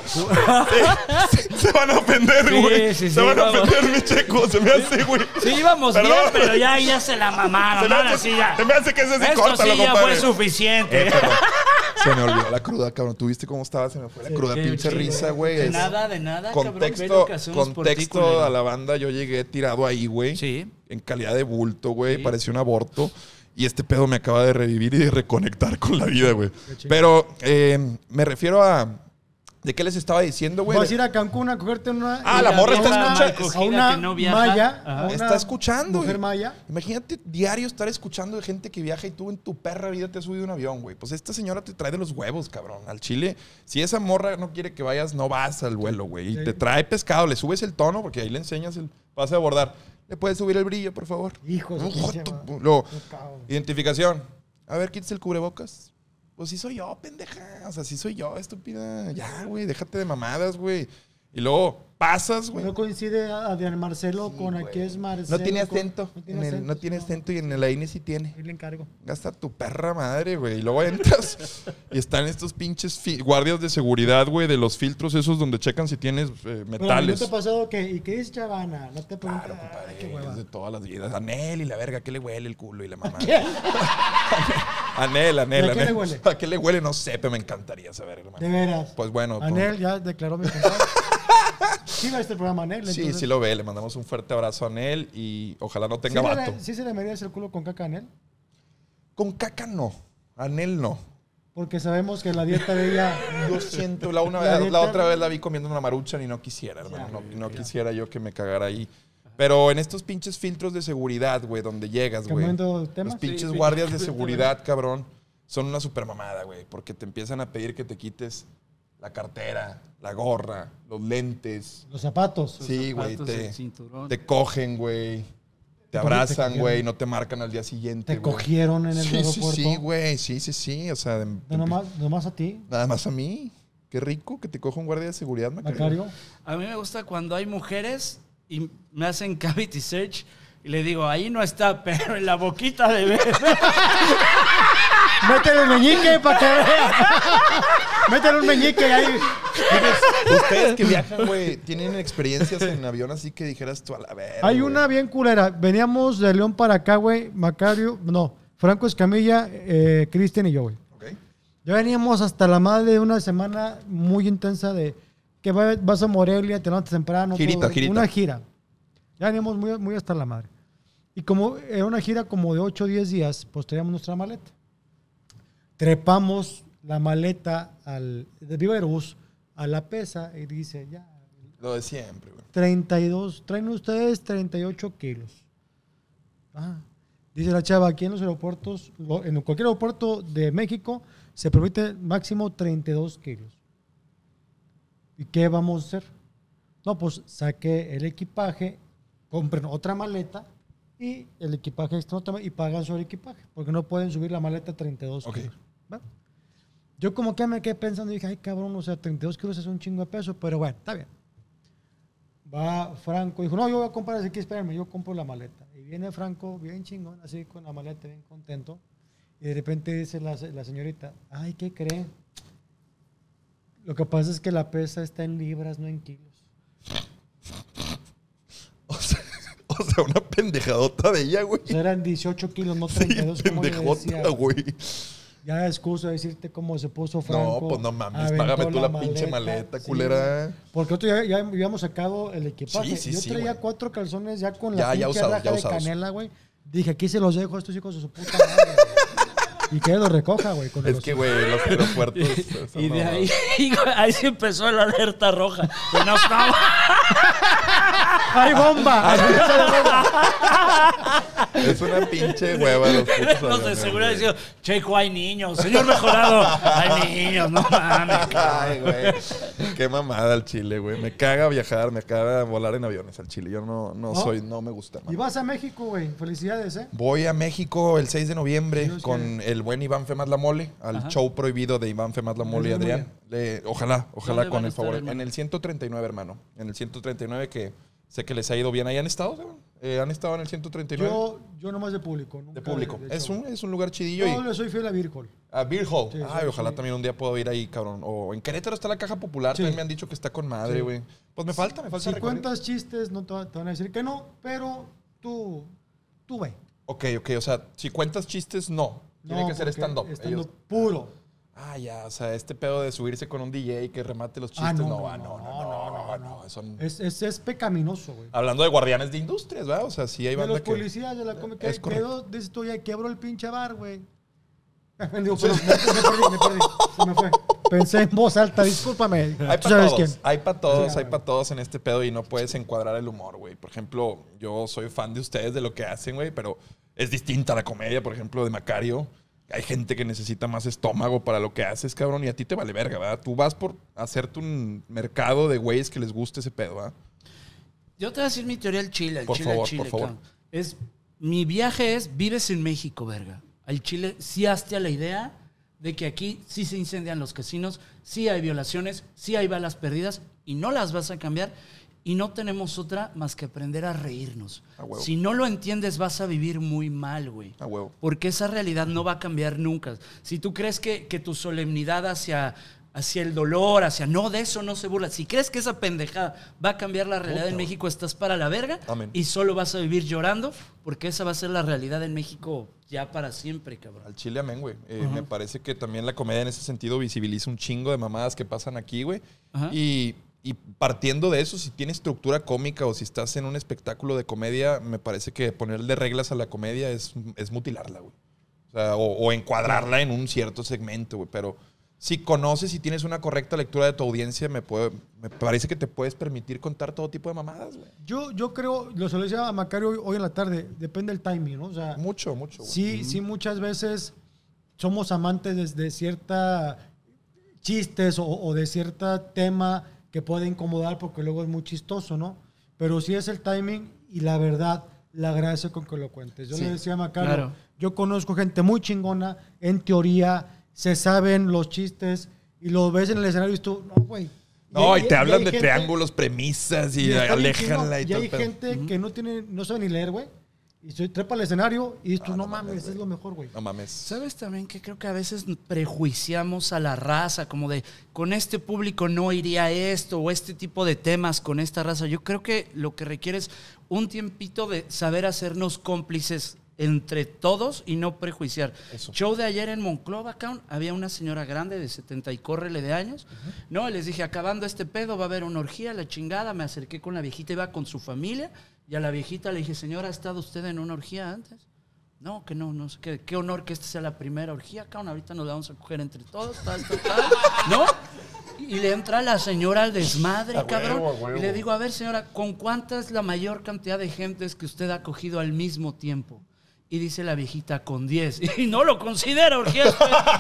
se- se van a ofender, Sí, güey. sí, sí, se van a vamos. ofender, mi checo. Se me hace, güey. Sí, íbamos Perdón. bien, pero ya, ya se la mamaron. Se me Ahora hace, sí ya. se me hace que ese sí Esto córtalo, sí ya compadre. fue suficiente. Eh, pero se me olvidó la cruda, cabrón. ¿Tú viste cómo estaba? Se me fue la cruda. Qué Pinche chido. risa, güey. De Es- nada, de nada, cabrón. Ve Contexto, lo que hacemos por ti, contexto culero. a la banda. Yo llegué tirado ahí, güey. Sí. En calidad de bulto, güey. Sí. Parecía un aborto. Y este pedo me acaba de revivir y de reconectar con la vida, güey. Pero eh, me refiero a... ¿De qué les estaba diciendo, güey? Vas a ir a Cancún a cogerte una... Ah, la morra está a una- escuchando. A una Que no viaja. maya. Ajá. a una Está escuchando, Mujer güey. maya. Imagínate diario estar escuchando de gente que viaja y tú en tu perra vida te has subido un avión, güey. Pues esta señora te trae de los huevos, cabrón. Al chile, si esa morra no quiere que vayas, no vas al vuelo, güey. Y Sí. te trae pescado, le subes el tono porque ahí le enseñas el pase a abordar. ¿Le puedes subir el brillo, por favor? Hijo de su Ujú, pinche tu- madre. Luego, Me cago. identificación. A ver, quítese el cubrebocas. Pues sí soy yo, pendeja. O sea, sí soy yo, estúpida. Ya, güey, déjate de mamadas, güey. Y luego pasas, güey. No coincide a Adrián Marcelo con aquí es Marcelo. No tiene con- acento. No tiene En el- acento. no tiene acento y en el A I N E sí tiene. Ahí le encargo. Gasta tu perra madre, güey. Y luego entras y están estos pinches fi- guardias de seguridad, güey, de los filtros esos donde checan si tienes eh, Pero, metales. ¿no te ha pasado que, y qué dice Chavana? No te preguntas. Claro, compadre. qué hueva. Es de todas las vidas. Anel y la verga, ¿a qué le huele el culo y la mamá? ¿Qué? Anel, Anel, ¿Y a qué Anel. le huele? ¿A qué le huele? No sé, pero me encantaría saber, hermano. De veras. Pues bueno. pues- Anel ya declaró mi compadre. Sí va este programa, Anel. Sí, entonces- sí lo ve. Le mandamos un fuerte abrazo a Anel y ojalá no tenga ¿Sí le- vato. ¿Sí se le merece el culo con caca a Anel? Con caca no. Anel no. Porque sabemos que la dieta de ella... Yo siento, la, una La vez, la dieta- otra vez la vi comiendo una maruchan y no quisiera, hermano. No, no quisiera yo que me cagara ahí. Pero en estos pinches filtros de seguridad, güey, donde llegas, güey. Cambiando de tema. Los pinches Sí, guardias de sí, seguridad, cabrón, son una super mamada, güey. Porque te empiezan a pedir que te quites la cartera, la gorra, los lentes. Los zapatos. Sí, güey, zapatos, te, el cinturón. te cogen, güey. Te Te abrazan, cogieron. güey, no te marcan al día siguiente. Te güey. cogieron en el Sí, sí, aeropuerto. sí, güey. Sí, sí, sí. O sea, de- No, nomás, nomás a ti, nada más a mí. Qué rico que te coja un guardia de seguridad, Macario. Macario. A mí me gusta cuando hay mujeres y me hacen cavity search Y le digo, ahí no está, pero en la boquita de bebé. Métele un meñique para que vea. Métele un meñique ahí. Ustedes que viajan, güey, ¿tienen experiencias en avión así que dijeras tú a la verga? Hay güey? una bien culera. Veníamos de León para acá, güey. Macario, no, Franco Escamilla, eh, Cristian y yo, güey. Okay. Ya veníamos hasta la madre de una semana muy intensa de que va- vas a Morelia, te levantas temprano. Girita, todo, girita. Una gira. Ya veníamos muy, muy hasta la madre. Y como era una gira como de ocho o diez días, pues traíamos nuestra maleta. Trepamos la maleta al, de Viva Aerobús a la pesa y dice, ya, Lo de siempre, güey. treinta y dos, traen ustedes treinta y ocho kilos. Ah. Dice la chava, aquí en los aeropuertos, lo- en cualquier aeropuerto de México, se permite máximo treinta y dos kilos. ¿Y qué vamos a hacer? No, pues saque el equipaje, compren otra maleta y el equipaje extra otra ma- y pagan sobre equipaje, porque no pueden subir la maleta a treinta y dos Ok. kilos. ¿Va? Yo como que me quedé pensando y dije, ay cabrón, o sea, treinta y dos kilos es un chingo de peso, pero bueno, está bien. Va Franco, dijo, no, yo voy a comprar, así que espérame, yo compro la maleta. Y viene Franco, bien chingón, así con la maleta, bien contento. Y de repente dice la, la señorita, ay, ¿qué cree? Lo que pasa es que la pesa está en libras, no en kilos. O sea, o sea, una pendejadota de ella, güey. O sea, eran dieciocho kilos, no Sí, treinta y dos, como yo decía. pendejota, güey. Ya excusa decirte cómo se puso Franco. No, pues no mames, aventó págame tú la, pinche maleta, culera. güey. Porque otro ya, ya habíamos sacado el equipaje. Sí, sí, yo sí, traía güey. cuatro calzones ya con Ya, la ya pinche usados, raja ya de usados. canela, güey. Dije, aquí se los dejo a estos hijos de su puta madre, güey. Y que lo recoja, güey. con Es los- que, güey, los aeropuertos... son Y de mamadas. ahí, ahí se empezó la alerta roja. Que no estaba. ¡Hay bomba! Es una pinche hueva los putos Los de aviones, seguridad güey. diciendo, Checo, hay niños. Señor mejorado, hay niños. No mames. Ay, güey. Qué mamada al Chile, güey. Me caga viajar, me caga volar en aviones al Chile. Yo no, no, ¿No? soy, no me gusta. Y man. vas a México, güey. Felicidades, ¿eh? Voy a México el seis de noviembre Dios con quiere. el buen Iván Femat Lamole, al Ajá. show prohibido de Iván Femat Lamole y Muy Adrián. Le- ojalá, ojalá ¿Dónde van con a el estar, favor. hermano? En el ciento treinta y nueve, hermano. En el ciento treinta y nueve que sé que les ha ido bien. ¿Ahí han estado? ¿no? Eh, ¿Han estado en el ciento treinta y nueve? Yo, yo nomás de público. Nunca de público. de es, show. un, es un lugar chidillo. Yo y, le soy fiel a Beer Hall. a Beer Hall. Sí, Ay, sí, ojalá sí. también un día puedo ir ahí, cabrón. O en Querétaro está la Caja Popular. Sí. También me han dicho que está con madre, Sí. güey. Pues me falta, me falta Si recorrido. cuentas chistes, no te, va- te van a decir que no, pero tú, tú ve. Ok, ok. O sea, si cuentas chistes, no. Tiene No, que ser porque stand-up. stand-up Ellos- puro. Ah, ya, o sea, este pedo de subirse con un D J que remate los chistes, Ah, no, no, no, ah, no, no, no, no, no, no, no. no, son- Es, es, es pecaminoso, güey. Hablando de guardianes de industrias, ¿verdad? O sea, sí hay De banda los que... policías de la cómica. Es correcto. Quedó, dices tú, ya quebró el pinche bar, güey. Digo, perdón, me, me perdí, me perdí. Se me fue. Pensé en voz alta, discúlpame. Hay Tú para sabes todos, quién. hay para todos, Sí, hay güey. para todos en este pedo y no puedes encuadrar el humor, güey. Por ejemplo, yo soy fan de ustedes, de lo que hacen, güey, pero es distinta la comedia, por ejemplo, de Macario. Hay gente que necesita más estómago para lo que haces, cabrón, y a ti te vale verga, ¿verdad? Tú vas por hacerte un mercado de güeyes que les guste ese pedo, ¿verdad? Yo te voy a decir mi teoría al Chile, al Por Chile, favor, al Chile. por favor. cabrón. Es, mi viaje es, vives en México, verga. Al Chile sí hazte a la idea de que aquí sí se incendian los casinos, sí hay violaciones, sí hay balas perdidas y no las vas a cambiar. Y no tenemos otra más que aprender a reírnos. A huevo. Si no lo entiendes, vas a vivir muy mal, güey. A huevo. Porque esa realidad no va a cambiar nunca. Si tú crees que, que tu solemnidad hacia, hacia el dolor, hacia... No, de eso no se burla. Si crees que esa pendejada va a cambiar la realidad Puta, en México, estás para la verga. Amén. Y solo vas a vivir llorando, porque esa va a ser la realidad en México ya para siempre, cabrón. Al chile, amén, güey. Eh, me parece que también la comedia en ese sentido visibiliza un chingo de mamadas que pasan aquí, güey. Ajá. Y, y partiendo de eso, si tiene estructura cómica o si estás en un espectáculo de comedia, me parece que ponerle reglas a la comedia es, es mutilarla, güey. O sea, o, o encuadrarla en un cierto segmento, güey. Pero si conoces y tienes una correcta lectura de tu audiencia, me, puede, me parece que te puedes permitir contar todo tipo de mamadas, güey. Yo, yo creo, lo se lo decía a Macario hoy, hoy en la tarde, depende del timing, ¿no? O sea, Mucho, mucho, güey. sí, sí, muchas veces somos amantes de, de cierta chistes o, o de cierto tema que puede incomodar porque luego es muy chistoso, ¿no? Pero sí es el timing y la verdad, le agradezco con que lo cuentes. Yo Sí, le decía a Macario, claro. yo conozco gente muy chingona, en teoría, se saben los chistes y los ves en el escenario y tú, no, güey. No, y, te hablan hay de gente- triángulos, premisas y, y está bien aléjanla chingón. y, Y todo hay el pedo. gente que no tiene, no sabe ni leer, güey. Y se trepa al escenario y dices tú, Ah, no, no mames, mames, es lo mejor, güey. No mames. ¿Sabes también que creo que a veces prejuiciamos a la raza? Como de, con este público no iría esto o este tipo de temas con esta raza. Yo creo que lo que requiere es un tiempito de saber hacernos cómplices entre todos y no prejuiciar. Eso. Show de ayer en Monclova, cabrón, había una señora grande de setenta y córrele de años. Uh-huh. No, les dije, acabando este pedo va a haber una orgía, la chingada. Me acerqué con la viejita, iba con su familia. Y a la viejita le dije, señora, ¿ha estado usted en una orgía antes? No, que no, no sé, qué, qué honor que esta sea la primera orgía, cabrón, ahorita nos la vamos a coger entre todos, tal, tal, tal, ¿no? Y le entra la señora al desmadre, a cabrón, huevo, huevo. Y le digo, a ver, señora, ¿con cuánta es la mayor cantidad de gentes que usted ha cogido al mismo tiempo? Y dice la viejita, con diez. Y no lo considera orgía.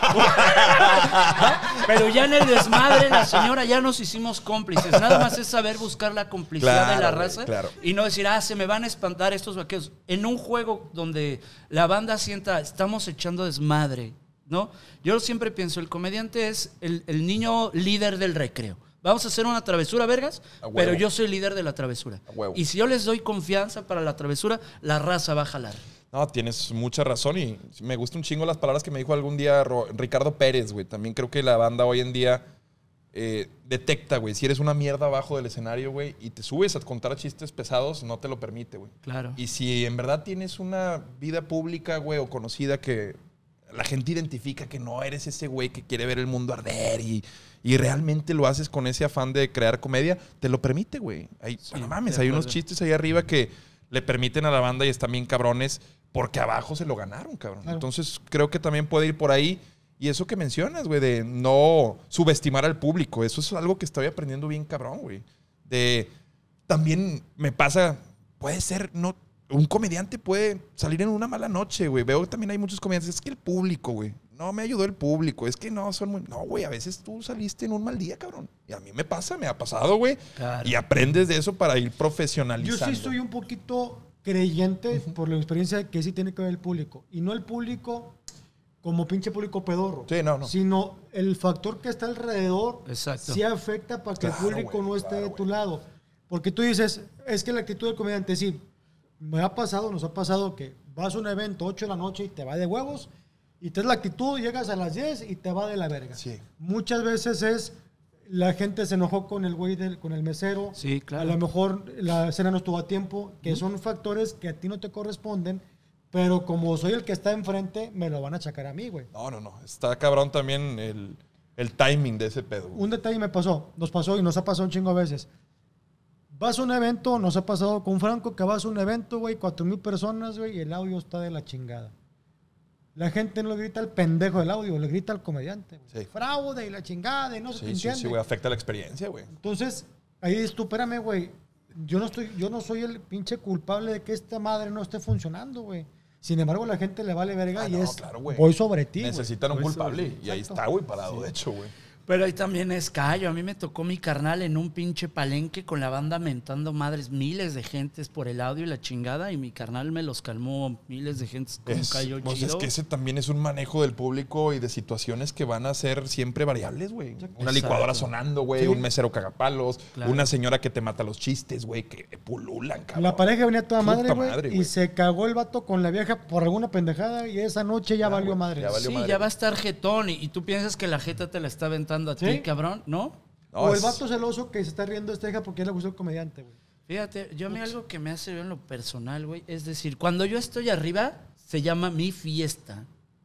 Pero ya en el desmadre, la señora, ya nos hicimos cómplices. Nada más es saber buscar la complicidad claro, de la raza. Claro. Y no decir, ah, se me van a espantar estos vaqueros. En un juego donde la banda sienta, estamos echando desmadre, ¿no? Yo siempre pienso, el comediante es el, el niño líder del recreo. Vamos a hacer una travesura, vergas, pero yo soy líder de la travesura. Y si yo les doy confianza para la travesura, la raza va a jalar. No, tienes mucha razón y me gustan un chingo las palabras que me dijo algún día Ricardo Pérez, güey. También creo que la banda hoy en día eh, detecta, güey. Si eres una mierda abajo del escenario, güey, y te subes a contar chistes pesados, no te lo permite, güey. Claro. Y si en verdad tienes una vida pública, güey, o conocida que la gente identifica que no eres ese güey que quiere ver el mundo arder y, y realmente lo haces con ese afán de crear comedia, te lo permite, güey. Hay, sí, no mames, hay unos chistes ahí arriba que le permiten a la banda y están bien cabrones porque abajo se lo ganaron, cabrón. Claro. Entonces creo que también puede ir por ahí. Y eso que mencionas, güey, de no subestimar al público. Eso es algo que estoy aprendiendo bien cabrón, güey. De también me pasa, puede ser, no, un comediante puede salir en una mala noche, güey. Veo que también hay muchos comediantes. Es que el público, güey. No me ayudó el público. Es que no, son muy... No, güey, a veces tú saliste en un mal día, cabrón. Y a mí me pasa, me ha pasado, güey. Claro. Y aprendes de eso para ir profesionalizando. Yo sí soy un poquito creyente uh-huh. por la experiencia que sí tiene que ver el público. Y no el público como pinche público pedorro. Sí, no, no. Sino el factor que está alrededor. Exacto. Sí afecta para que claro, el público wey, no esté claro, de tu wey. lado. Porque tú dices, es que la actitud del comediante, sí, me ha pasado, nos ha pasado que vas a un evento ocho de la noche y te va de huevos. Y te es la actitud, llegas a las diez y te va de la verga. Sí. Muchas veces es... La gente se enojó con el güey, del, con el mesero. Sí, claro. A lo mejor la cena no estuvo a tiempo, que uh-huh. son factores que a ti no te corresponden, pero como soy el que está enfrente, me lo van a achacar a mí, güey. No, no, no. Está cabrón también el, el timing de ese pedo. Güey. Un detalle me pasó, nos pasó y nos ha pasado un chingo de veces. Vas a un evento, nos ha pasado con Franco, que vas a un evento, güey, cuatro mil personas, güey, y el audio está de la chingada. La gente no le grita al pendejo del audio, le grita al comediante. Sí. Fraude y la chingada y no se sí, te entiende. Sí, sí, güey, afecta la experiencia, güey. Entonces, ahí dices tú, espérame, güey. Yo no estoy, yo no soy el pinche culpable de que esta madre no esté funcionando, güey. Sin embargo, la gente le vale verga ah, y no, es, claro, voy sobre ti, necesitan wey. un culpable y exacto. Ahí está, güey, parado, sí. De hecho, güey. Pero ahí también es callo. A mí me tocó mi carnal en un pinche palenque con la banda mentando madres, miles de gentes por el audio y la chingada, y mi carnal me los calmó, miles de gentes con es, callo pues chido. Es que ese también es un manejo del público y de situaciones que van a ser siempre variables, güey. Una licuadora sonando, güey, sí. Un mesero cagapalos, claro. Una señora que te mata los chistes, güey, que pululan, cabrón. La pareja venía toda madre, güey, y se cagó el vato con la vieja por alguna pendejada y esa noche ya, ya valió wey, madre. Ya valió sí, madre, ya va a estar jetón y, y tú piensas que la jeta te la está aventando a ¿sí? ti, cabrón. ¿No? no o el vato celoso que se está riendo de esta hija porque él le gustó el comediante, güey. Fíjate, yo a mí algo que me ha servido en lo personal, güey, es decir, cuando yo estoy arriba, se llama mi fiesta.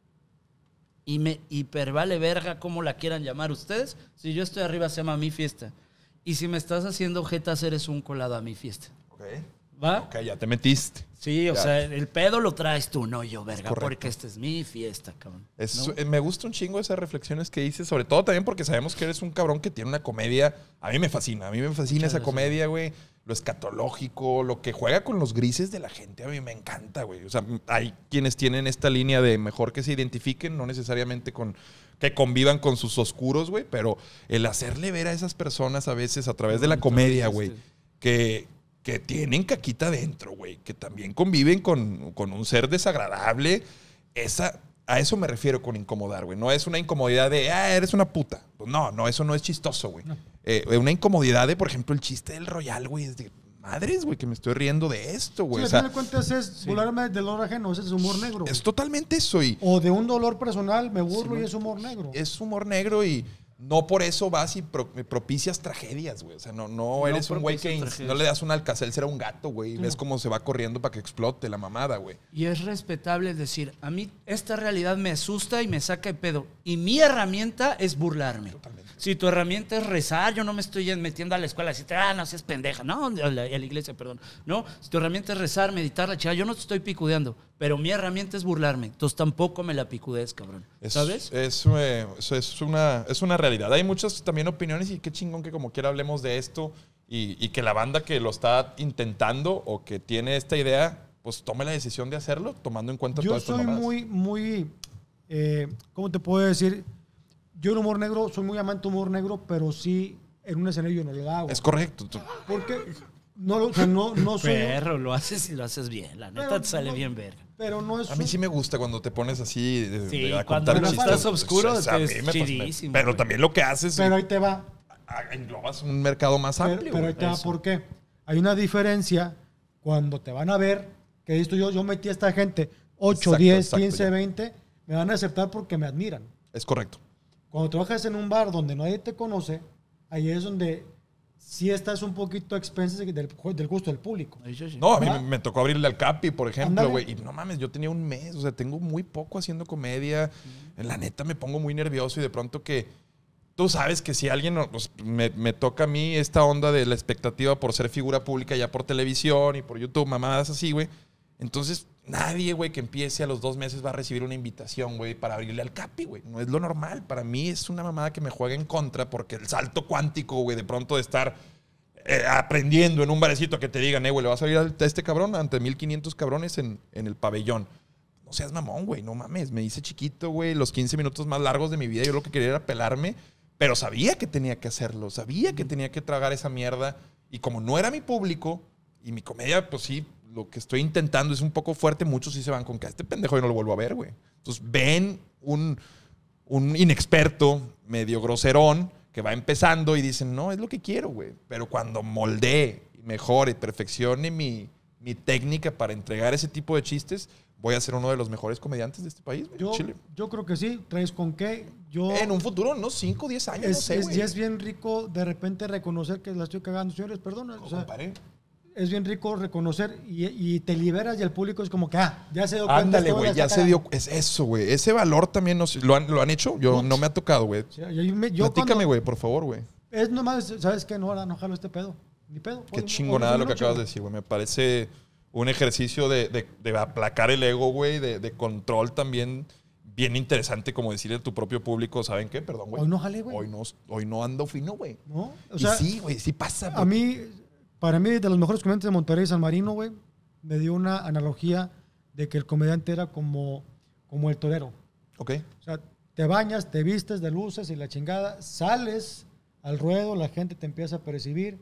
Y me hipervale verga como la quieran llamar ustedes. Si yo estoy arriba, se llama mi fiesta. Y si me estás haciendo jetas, eres un colado a mi fiesta. Ok. ¿Va? Ok, ya te metiste. Sí, o ya. sea, el pedo lo traes tú, no yo, verga, porque esta es mi fiesta, cabrón. Es, ¿no? eh, me gusta un chingo esas reflexiones que dices, sobre todo también porque sabemos que eres un cabrón que tiene una comedia. A mí me fascina, a mí me fascina Muchas esa gracias. comedia, güey. Lo escatológico, lo que juega con los grises de la gente, a mí me encanta, güey. O sea, hay quienes tienen esta línea de mejor que se identifiquen, no necesariamente con que convivan con sus oscuros, güey, pero el hacerle ver a esas personas a veces a través de la comedia, güey, que... que tienen caquita dentro, güey, que también conviven con, con un ser desagradable. Esa, a eso me refiero con incomodar, güey. No es una incomodidad de, ah, eres una puta. Pues no, no, eso no es chistoso, güey. No. Eh, una incomodidad de, por ejemplo, el chiste del Royal, güey, es de, madres, güey, que me estoy riendo de esto, güey. Sí, o sea, al final de cuentas es sí. burlarme del dolor ajeno, ese es humor negro. es totalmente eso y O de un dolor personal me burlo Sí, y es humor negro. es humor negro y no por eso vas y pro- propicias tragedias, güey. O sea, no, no, No eres un güey que propicias ins- tragedias. no le das un Alka-Seltzer a un gato, güey, y No. ves cómo se va corriendo para que explote la mamada, güey. Y es respetable decir, a mí esta realidad me asusta y me saca de pedo. Y mi herramienta es burlarme. Totalmente. Si tu herramienta es rezar, yo no me estoy metiendo a la escuela así, ah, no seas pendeja, no, a la, a la iglesia, perdón. No, si tu herramienta es rezar, meditar, la chica, yo no te estoy picudeando, pero mi herramienta es burlarme. Entonces tampoco me la picudees, cabrón. Es, ¿Sabes? Es, eh, eso es, una, es una realidad. Hay muchas también opiniones y qué chingón que como quiera hablemos de esto y, y que la banda que lo está intentando o que tiene esta idea, pues tome la decisión de hacerlo tomando en cuenta Yo todas estas soy mamadas. muy, muy, eh, ¿cómo te puedo decir? Yo el humor negro, soy muy amante del humor negro, pero sí en un escenario no lo hago. Es correcto. Tú- Porque no, lo- o sea, no, no soy... Perro, lo haces y lo haces bien. La neta Pero te sale no- bien verga. Pero no es... A mí un- sí me gusta cuando te pones así de, Sí, de- a cuando contar no chistes. estás oscuro, O sea, a te mí es me pasa- chidísimo, Pero güey. también lo que haces Pero ahí te va. a- englobas un mercado más Pero, amplio. pero ahí güey. te va, Eso. ¿por qué? Hay una diferencia cuando te van a ver, que esto yo, yo metí a esta gente ocho, Exacto, diez, exacto, quince, ya. veinte, me van a aceptar porque me admiran. Es correcto. Cuando trabajas en un bar donde nadie te conoce, ahí es donde sí estás un poquito a expensas del, del gusto del público. Eso sí. No, a mí ¿Ah? me, me tocó abrirle al Capi, por ejemplo, Ándale. güey. Y no mames, yo tenía un mes, o sea, tengo muy poco haciendo comedia. La neta me pongo muy nervioso y de pronto que tú sabes que si alguien pues, me, me toca a mí esta onda de la expectativa por ser figura pública ya por televisión y por YouTube, mamadas así, güey. Entonces, nadie, güey, que empiece a los dos meses va a recibir una invitación, güey, para abrirle al Capi, güey. No es lo normal. Para mí es una mamada que me juega en contra porque el salto cuántico, güey, de pronto de estar eh, aprendiendo en un barecito que te digan, eh, güey, le vas a abrir a este cabrón ante mil quinientos cabrones en, en el pabellón. No seas mamón, güey, no mames. Me hice chiquito, güey, los quince minutos más largos de mi vida. Yo lo que quería era pelarme, pero sabía que tenía que hacerlo. Sabía que tenía que tragar esa mierda. Y como no era mi público y mi comedia, pues sí, lo que estoy intentando es un poco fuerte, muchos sí se van con que a este pendejo yo no lo vuelvo a ver, güey. Entonces ven un, un inexperto, medio groserón, que va empezando y dicen, no, es lo que quiero, güey. Pero cuando moldee, mejore, perfeccione mi, mi técnica para entregar ese tipo de chistes, voy a ser uno de los mejores comediantes de este país, güey. Yo, Chile. yo creo que sí, traes con qué. Yo, En un futuro, no, cinco, diez años, es, no sé, es, güey. y es bien rico de repente reconocer que la estoy cagando, señores, perdona. O sea, Compadre. es bien rico reconocer y, y te liberas y el público es como que, ah, ya se dio cuenta. Ándale, este güey, la ya está se dio. cagando. Es eso, güey. Ese valor también nos, lo, han, lo han hecho. Yo no me ha tocado, güey. Sí, yo- yo me- yo Platícame, cuando- güey, por favor, güey. Es nomás, ¿sabes qué? No, ahora no jalo este pedo. Ni pedo. Qué Hoy- chingonada hoy lo que noche, acabas de güey. decir, güey. Me parece un ejercicio de, de- de aplacar el ego, güey, de, de control también bien interesante, como decirle a tu propio público, ¿saben qué? Perdón, güey. Hoy no jalé, güey. Hoy no, hoy no ando fino, güey. ¿No? O Y sea, sí, güey, sí pasa. a mí, para mí, de los mejores comediantes de Monterrey y San Marino, güey, me dio una analogía de que el comediante era como, como el torero. Ok. O sea, te bañas, te vistes de luces y la chingada, sales al ruedo, la gente te empieza a percibir.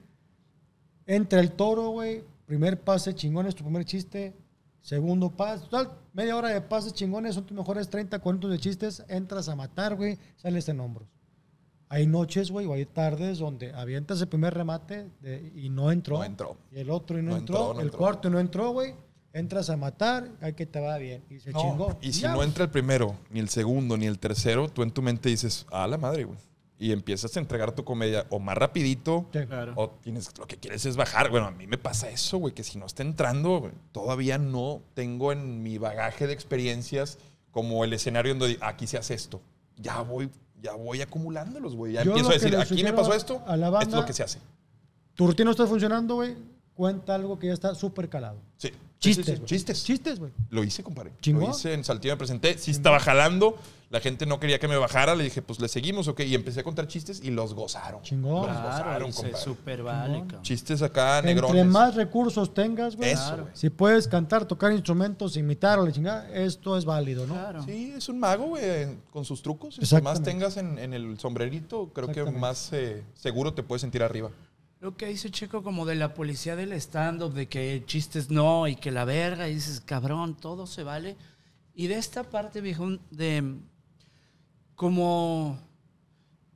Entra el toro, güey, primer pase chingón es tu primer chiste, segundo pase, total, media hora de pases chingones, son tus mejores treinta, cuarenta de chistes, entras a matar, güey, sales en hombros. Hay noches, güey, o hay tardes donde avientas el primer remate de- y no entró. No entró. Y el otro y no, No entró, entró, no el entró. cuarto y no entró, güey. Entras a matar, hay que te va bien. Y se No, chingó. y si ya, no güey. entra el primero, ni el segundo, ni el tercero, tú en tu mente dices, a la madre, güey. Y empiezas a entregar tu comedia o más rapidito, Sí. Claro. o tienes, lo que quieres es bajar. Bueno, a mí me pasa eso, güey, que si no está entrando, güey, todavía no tengo en mi bagaje de experiencias como el escenario donde di- aquí se hace esto. Ya voy, ya voy acumulándolos, güey. Ya Yo empiezo lo a que decir, le aquí me sugiero pasó a- esto, a la esto es banda- lo que se hace. Tu rutina no está funcionando, güey. Cuenta algo que ya está súper calado. Sí. Chistes, Sí, sí, sí. güey. Chistes. Chistes, güey. Lo hice, compadre. ¿Chingón? Lo hice en Saltillo, me presenté. Sí estaba jalando. La gente no quería que me bajara. Le dije, pues le seguimos, ok. Y empecé a contar chistes y los gozaron. Chingón. Los Claro, gozaron, y se compadre. super vale, Chingón. cabrón. Chistes acá, negrones. Entre más recursos tengas, güey. Eso, Claro. güey. Si puedes cantar, tocar instrumentos, imitar o la chingada, esto es válido, ¿no? Claro. Sí, es un mago, güey, con sus trucos. Entre más Exactamente. tengas en, en el sombrerito, creo que Exactamente. más eh, seguro te puedes sentir arriba. Lo que dice Checo como de la policía del stand-up, de que chistes no y que la verga, y dices, cabrón, todo se vale. Y de esta parte, viejo, de como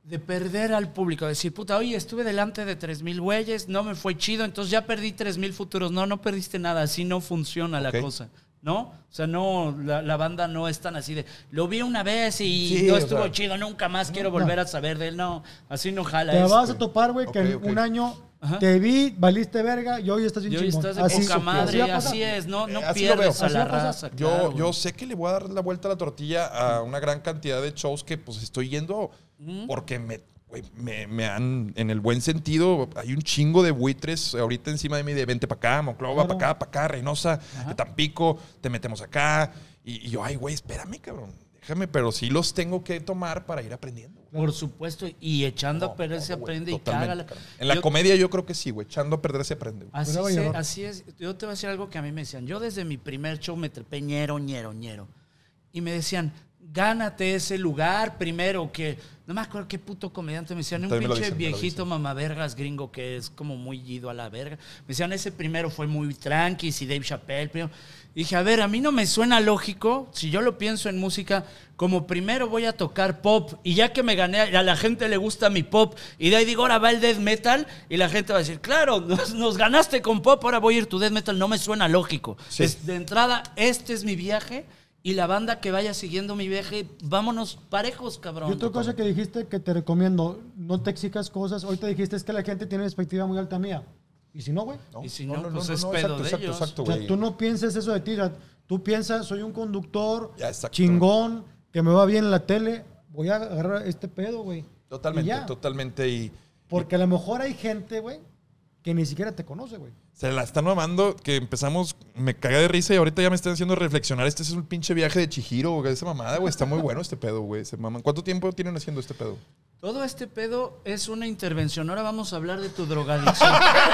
de perder al público. Decir, puta, oye, estuve delante de tres mil güeyes, no me fue chido, entonces ya perdí tres mil futuros. No, no perdiste nada, así no funciona okay. la cosa. ¿No? O sea, no, la, la banda no es tan así de, lo vi una vez y sí, no estuvo sea, chido, nunca más no, quiero no. volver a saber de él. No, así no jala. Te esto. vas a topar, güey, que okay, en okay. un año Ajá. te vi, valiste verga y hoy estás bien y hoy chingón. estás de así, poca madre, así, así es, no, no Eh, así pierdes lo a veo. la Así va a raza. Yo, claro, yo güey. sé que le voy a dar la vuelta a la tortilla a una gran cantidad de shows que pues estoy yendo ¿Mm? porque me, güey, me, me han, en el buen sentido, hay un chingo de buitres ahorita encima de mí de vente para acá, Monclova, Claro. para acá, para acá, Reynosa, Ajá. de Tampico, te metemos acá. Y, y yo, ay, güey, espérame, cabrón, déjame, pero sí los tengo que tomar para ir aprendiendo. Por supuesto, y echando No, a perder no, se güey, aprende y totalmente, cágala. cabrón. En la Yo- comedia yo creo que sí, güey, echando a perder se aprende. Güey. Así, Prueba y se- error. así es. Yo te voy a decir algo que a mí me decían. Yo desde mi primer show me trepé ñero, ñero, ñero. Y me decían, gánate ese lugar primero. Que no me acuerdo qué puto comediante me decían. Un También me lo pinche dicen, me lo viejito dicen. mamavergas gringo que es como muy ido a la verga. Me decían, ese primero fue muy tranqui, y Dave Chappelle primero. Y dije, a ver, a mí no me suena lógico, si yo lo pienso en música, como primero voy a tocar pop y ya que me gané, a la gente le gusta mi pop y de ahí digo, ahora va el death metal y la gente va a decir, claro, nos, nos ganaste con pop, ahora voy a ir tu death metal, no me suena lógico. Sí. Es, de entrada, este es mi viaje y la banda que vaya siguiendo mi viaje, vámonos parejos, cabrón. Y otra cosa que dijiste que te recomiendo, no te exijas cosas. Ahorita dijiste es que la gente tiene una expectativa muy alta mía. ¿Y si no, güey? ¿No? Y si no, pues es pedo exacto, de exacto, ellos. exacto, O sea, güey. tú no pienses eso de ti. O sea, tú piensas, soy un conductor Ya, exacto. chingón, que me va bien en la tele. Voy a agarrar este pedo, güey. Totalmente, Y ya. totalmente. Y Porque a lo mejor hay gente, güey, que ni siquiera te conoce, güey. se la están mamando, que empezamos, me cagué de risa y ahorita ya me están haciendo reflexionar. Este es un pinche viaje de Chihiro, güey, esa mamada, güey. Está muy bueno este pedo, güey. Se maman. ¿Cuánto tiempo tienen haciendo este pedo? Todo este pedo es una intervención. Ahora vamos a hablar de tu drogadicción.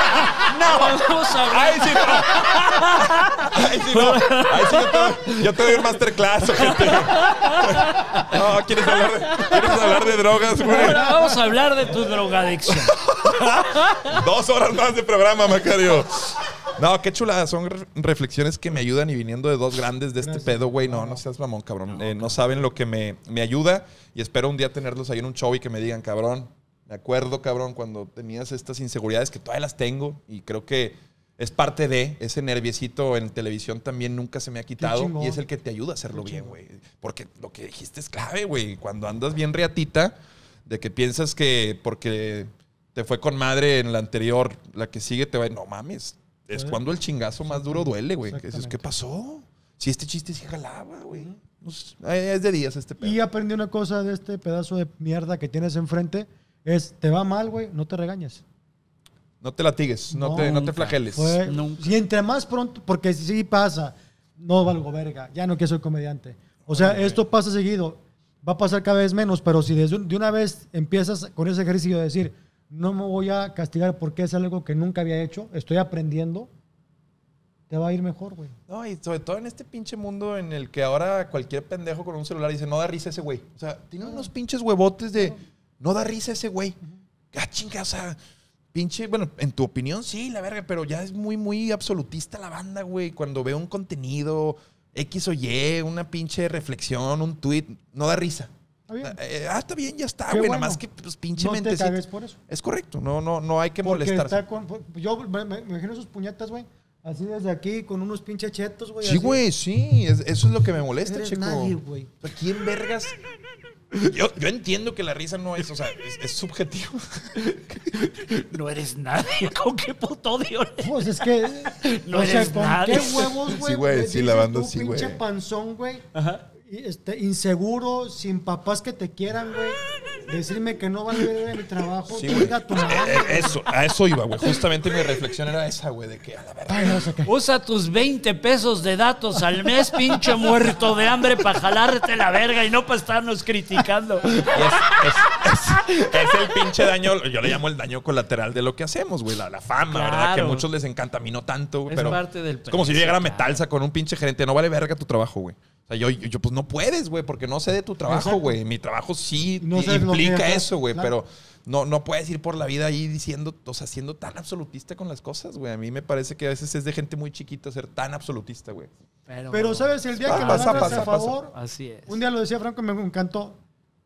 No, vamos a hablar. ¡Ay, sí, no! ¡Ay, sí, no! ¡Ay, sí, yo te, yo te doy un masterclass, gente! No, ¿quieres hablar de, ¿quieres hablar de drogas, güey? Ahora vamos a hablar de tu drogadicción. Dos horas más de programa, Macario. No, qué chulada. Son re- reflexiones que me ayudan y viniendo de dos grandes de este Gracias. pedo, güey. No, no seas mamón, cabrón. Eh, no saben lo que me, me ayuda y espero un día tenerlos ahí en un show y que me digan, cabrón, me acuerdo, cabrón, cuando tenías estas inseguridades que todavía las tengo y creo que es parte de ese nerviecito en televisión también nunca se me ha quitado chingón. y es el que te ayuda a hacerlo Qué bien, chingón. güey. Porque lo que dijiste es clave, güey. Cuando andas bien reatita, de que piensas que porque te fue con madre en la anterior, la que sigue te va a... No mames. Es Sí. cuando el chingazo más duro duele, güey. Que dices, Exactamente. ¿qué pasó? Si este chiste sí jalaba, güey. Pues, eh, es de días este pedo. Y aprendí una cosa de este pedazo de mierda que tienes enfrente. Es, te va mal, güey, no te regañes. No te latigues, no, No, te, no te nunca. flageles. Fue- Nunca. y entre más pronto, porque sí pasa, no valgo verga, ya no quiero ser comediante. O sea, Oye, esto pasa seguido, va a pasar cada vez menos, pero si desde un- de una vez empiezas con ese ejercicio de decir, no me voy a castigar porque es algo que nunca había hecho, estoy aprendiendo, te va a ir mejor, güey. No, y sobre todo en este pinche mundo en el que ahora cualquier pendejo con un celular dice, no da risa ese güey. O sea, tiene unos pinches huevotes de, no da risa ese güey. Ah, chinga, o sea, pinche, bueno, en tu opinión sí, la verga, pero ya es muy, muy absolutista la banda, güey. Cuando veo un contenido X o Y, una pinche reflexión, un tweet, no da risa. Está bien. Eh, ah, está bien, ya está, Qué güey. bueno. Nada más que, pues, pinche No te mentecita. cagues por eso. Es correcto, no, no, no hay que Porque molestarse. está con, yo me, me- me imagino sus puñetas, güey, así desde aquí, con unos pinches chetos, güey. Sí, así. güey, sí. es- eso es lo que me molesta, Eres chico. nadie, güey. O sea, ¿quién vergas? Yo, yo entiendo que la risa no es, o sea, es, es subjetivo. No eres nadie. ¿Con qué puto odio eres? Pues es que, No o sea, eres ¿con nadie. qué huevos, güey? Sí, güey, le sí, dices la banda tú, sí, pinche güey. panzón, güey. Ajá. Y, Este, inseguro, sin papás que te quieran, güey. Decirme que no vale de mi trabajo. Sí, Chinga güey. tu madre. Eh, eh, Eso, a eso iba, güey. Justamente mi reflexión era esa, güey, de que a la verdad. Ay, no sé qué. Usa tus veinte pesos de datos al mes, pinche muerto de hambre, para jalarte la verga y no para estarnos criticando. Y es, es- es- es el pinche daño, yo le llamo el daño colateral de lo que hacemos, güey. La, la fama, ¿verdad? Que a Claro. muchos les encanta, a mí no tanto, güey. Es Pero parte del es como si yo precio, llegara a claro. Metalsa con un pinche gerente. No vale verga tu trabajo, güey. O sea, yo, yo, yo, pues no puedes, güey, porque no sé de tu trabajo, Exacto. güey. Mi trabajo sí No sabes lo que implica haces, eso, güey. claro. Pero no, no puedes ir por la vida ahí diciendo, o sea, siendo tan absolutista con las cosas, güey. A mí me parece que a veces es de gente muy chiquita ser tan absolutista, güey. Pero, Pero, ¿sabes? El día que lo Pasa, agarras pasa, a pasa. favor, Así es. un día lo decía Franco y me encantó.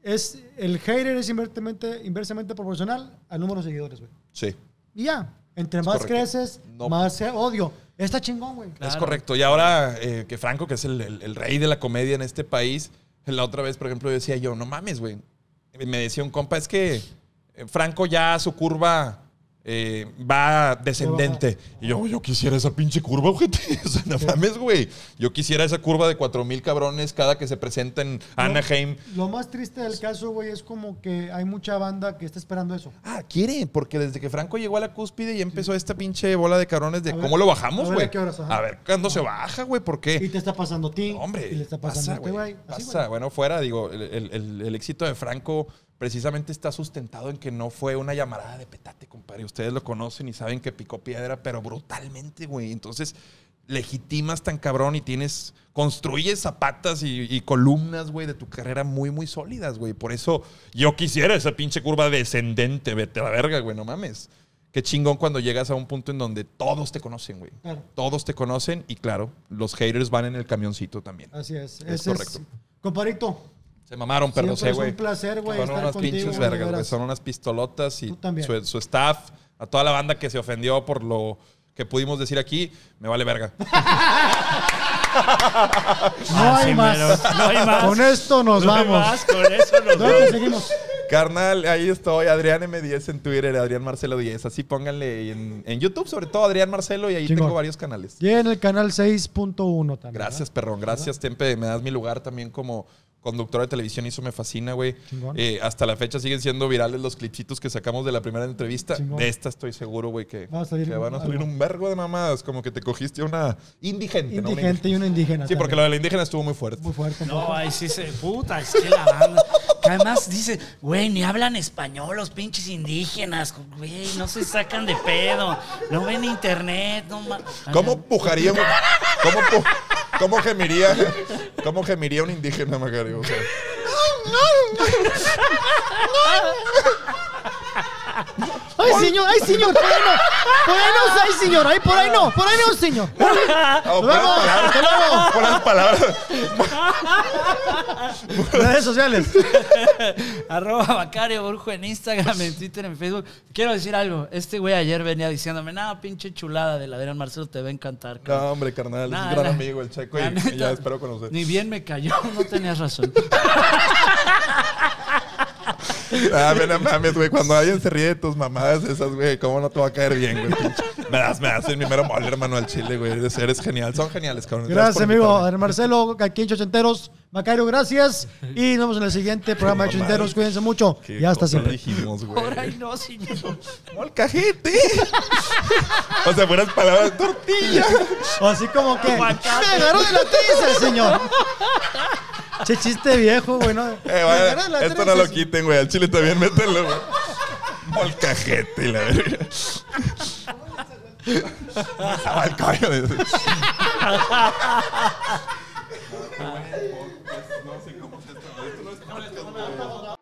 es, el hater es inversamente, inversamente proporcional al número de seguidores, güey. Sí. Y ya, entre Es más correcto. creces, No. más eh, odio. Está chingón, güey. Claro. Es correcto. Y ahora eh, que Franco, que es el, el- el rey de la comedia en este país, la otra vez, por ejemplo, yo decía yo, no mames, güey. Me decía un compa, es que eh, Franco ya su curva eh, va descendente. Y yo, yo quisiera esa pinche curva, ojete. O sea, no mames, güey. Yo quisiera esa curva de cuatro mil cabrones cada que se presenta en Anaheim. Lo más triste del caso, güey, es como que hay mucha banda que está esperando eso. Ah, quiere, porque desde que Franco llegó a la cúspide y empezó esta pinche bola de cabrones de A ver, cómo lo bajamos, a ver güey. a qué horas, ajá. A ver cuándo se baja, güey, ¿por qué? Y te está pasando a ti. No, hombre, Y le está pasando pasa, a este güey. güey. Así, Pasa. güey. Bueno, fuera, digo, el, el- el- el éxito de Franco precisamente está sustentado en que no fue una llamarada de petate, compadre. Ustedes lo conocen y saben que picó piedra, pero brutalmente, güey. Entonces, legitimas tan cabrón y tienes, construyes zapatas y, y columnas, güey, de tu carrera muy, muy sólidas, güey. Por eso yo quisiera esa pinche curva descendente, vete a la verga, güey, no mames. Qué chingón cuando llegas a un punto en donde todos te conocen, güey. Claro. Todos te conocen y claro, los haters van en el camioncito también. Así es. Es Ese correcto. Comparito, Se mamaron, pero no siempre sé, es güey. un placer, güey, Son estar unas contigo, pinches güey, vergas, de güey. veras. Son unas pistolotas y Tú también. su, su staff, a toda la banda que se ofendió por lo que pudimos decir aquí, me vale verga. No Ah, hay sí, más. mero. No hay más. Con esto nos No hay vamos. más, con eso nos ¿Dónde te vamos. seguimos? Carnal, ahí estoy, Adrián M diez en Twitter, Adrián Marcelo diez. Así pónganle en, en YouTube, sobre todo Adrián Marcelo, y ahí Chingón. tengo varios canales. Y en el canal seis punto uno también. Gracias, perrón. Gracias, Tempe. Me das mi lugar también como conductor de televisión y eso me fascina, güey. Chingón. Eh, hasta la fecha siguen siendo virales los clipsitos que sacamos de la primera entrevista. Chingón. De esta estoy seguro, güey, que, Va a salir que van a algo. salir un vergo de mamadas. Como que te cogiste a una indigente, ¿no? Una Indigente y una indígena. Sí, porque lo también. de la indígena estuvo muy fuerte. Muy fuerte. No, ahí sí se. Puta, es que la banda. Que además dice, güey, ni hablan español los pinches indígenas. Güey, no se sacan de pedo. No ven internet. No ma- ¿Cómo pujaría un- ¿Cómo, pu- cómo gemiría? ¿Cómo gemiría un indígena, Macario? O sea, Ay, señor, ay, señor, por ahí no. Por ahí no, ay, señor, ay, por ahí no, por ahí no, señor. oh, Nos vemos, hasta luego. Por las palabras. Redes sociales. Arroba Macario Brujo en Instagram, en Twitter, en Facebook. Quiero decir algo. Este güey ayer venía diciéndome, no, pinche chulada del Adrián Marcelo, te va a encantar. No, cabrón". hombre, carnal. Nah, es un gran la- amigo el Checo la y, neta, y ya espero conocer. Ni bien me cayó, no tenías razón. Ah, ven, no mames, güey. Cuando alguien se ríe de tus mamadas esas, güey, ¿cómo no te va a caer bien, güey? pinche? Me das, me das el mi mero mole, hermano, al chile, güey. Eres, eres genial. Son geniales, cabrón. Gracias, por amigo. invitarme. Adrián Marcelo, aquí en Chochenteros. Macario, gracias. Y nos vemos en el siguiente programa de Chochenteros. Cuídense mucho. Qué Y hasta cosa siempre. dijimos, güey. Por ahí no, señor. ¡Molcajete! O sea, buenas palabras, tortilla. O así como que. Aguacate. Me agarró de la trisa, señor. Che, chiste viejo, güey. ¿no? Eh, Me agarró de vaya, la esto trenza, no lo sí. quiten, güey. Al chile también mételo, güey. Molcajete, la verga. Estaba el cabello de... No sé cómo se está. Esto no es como esto.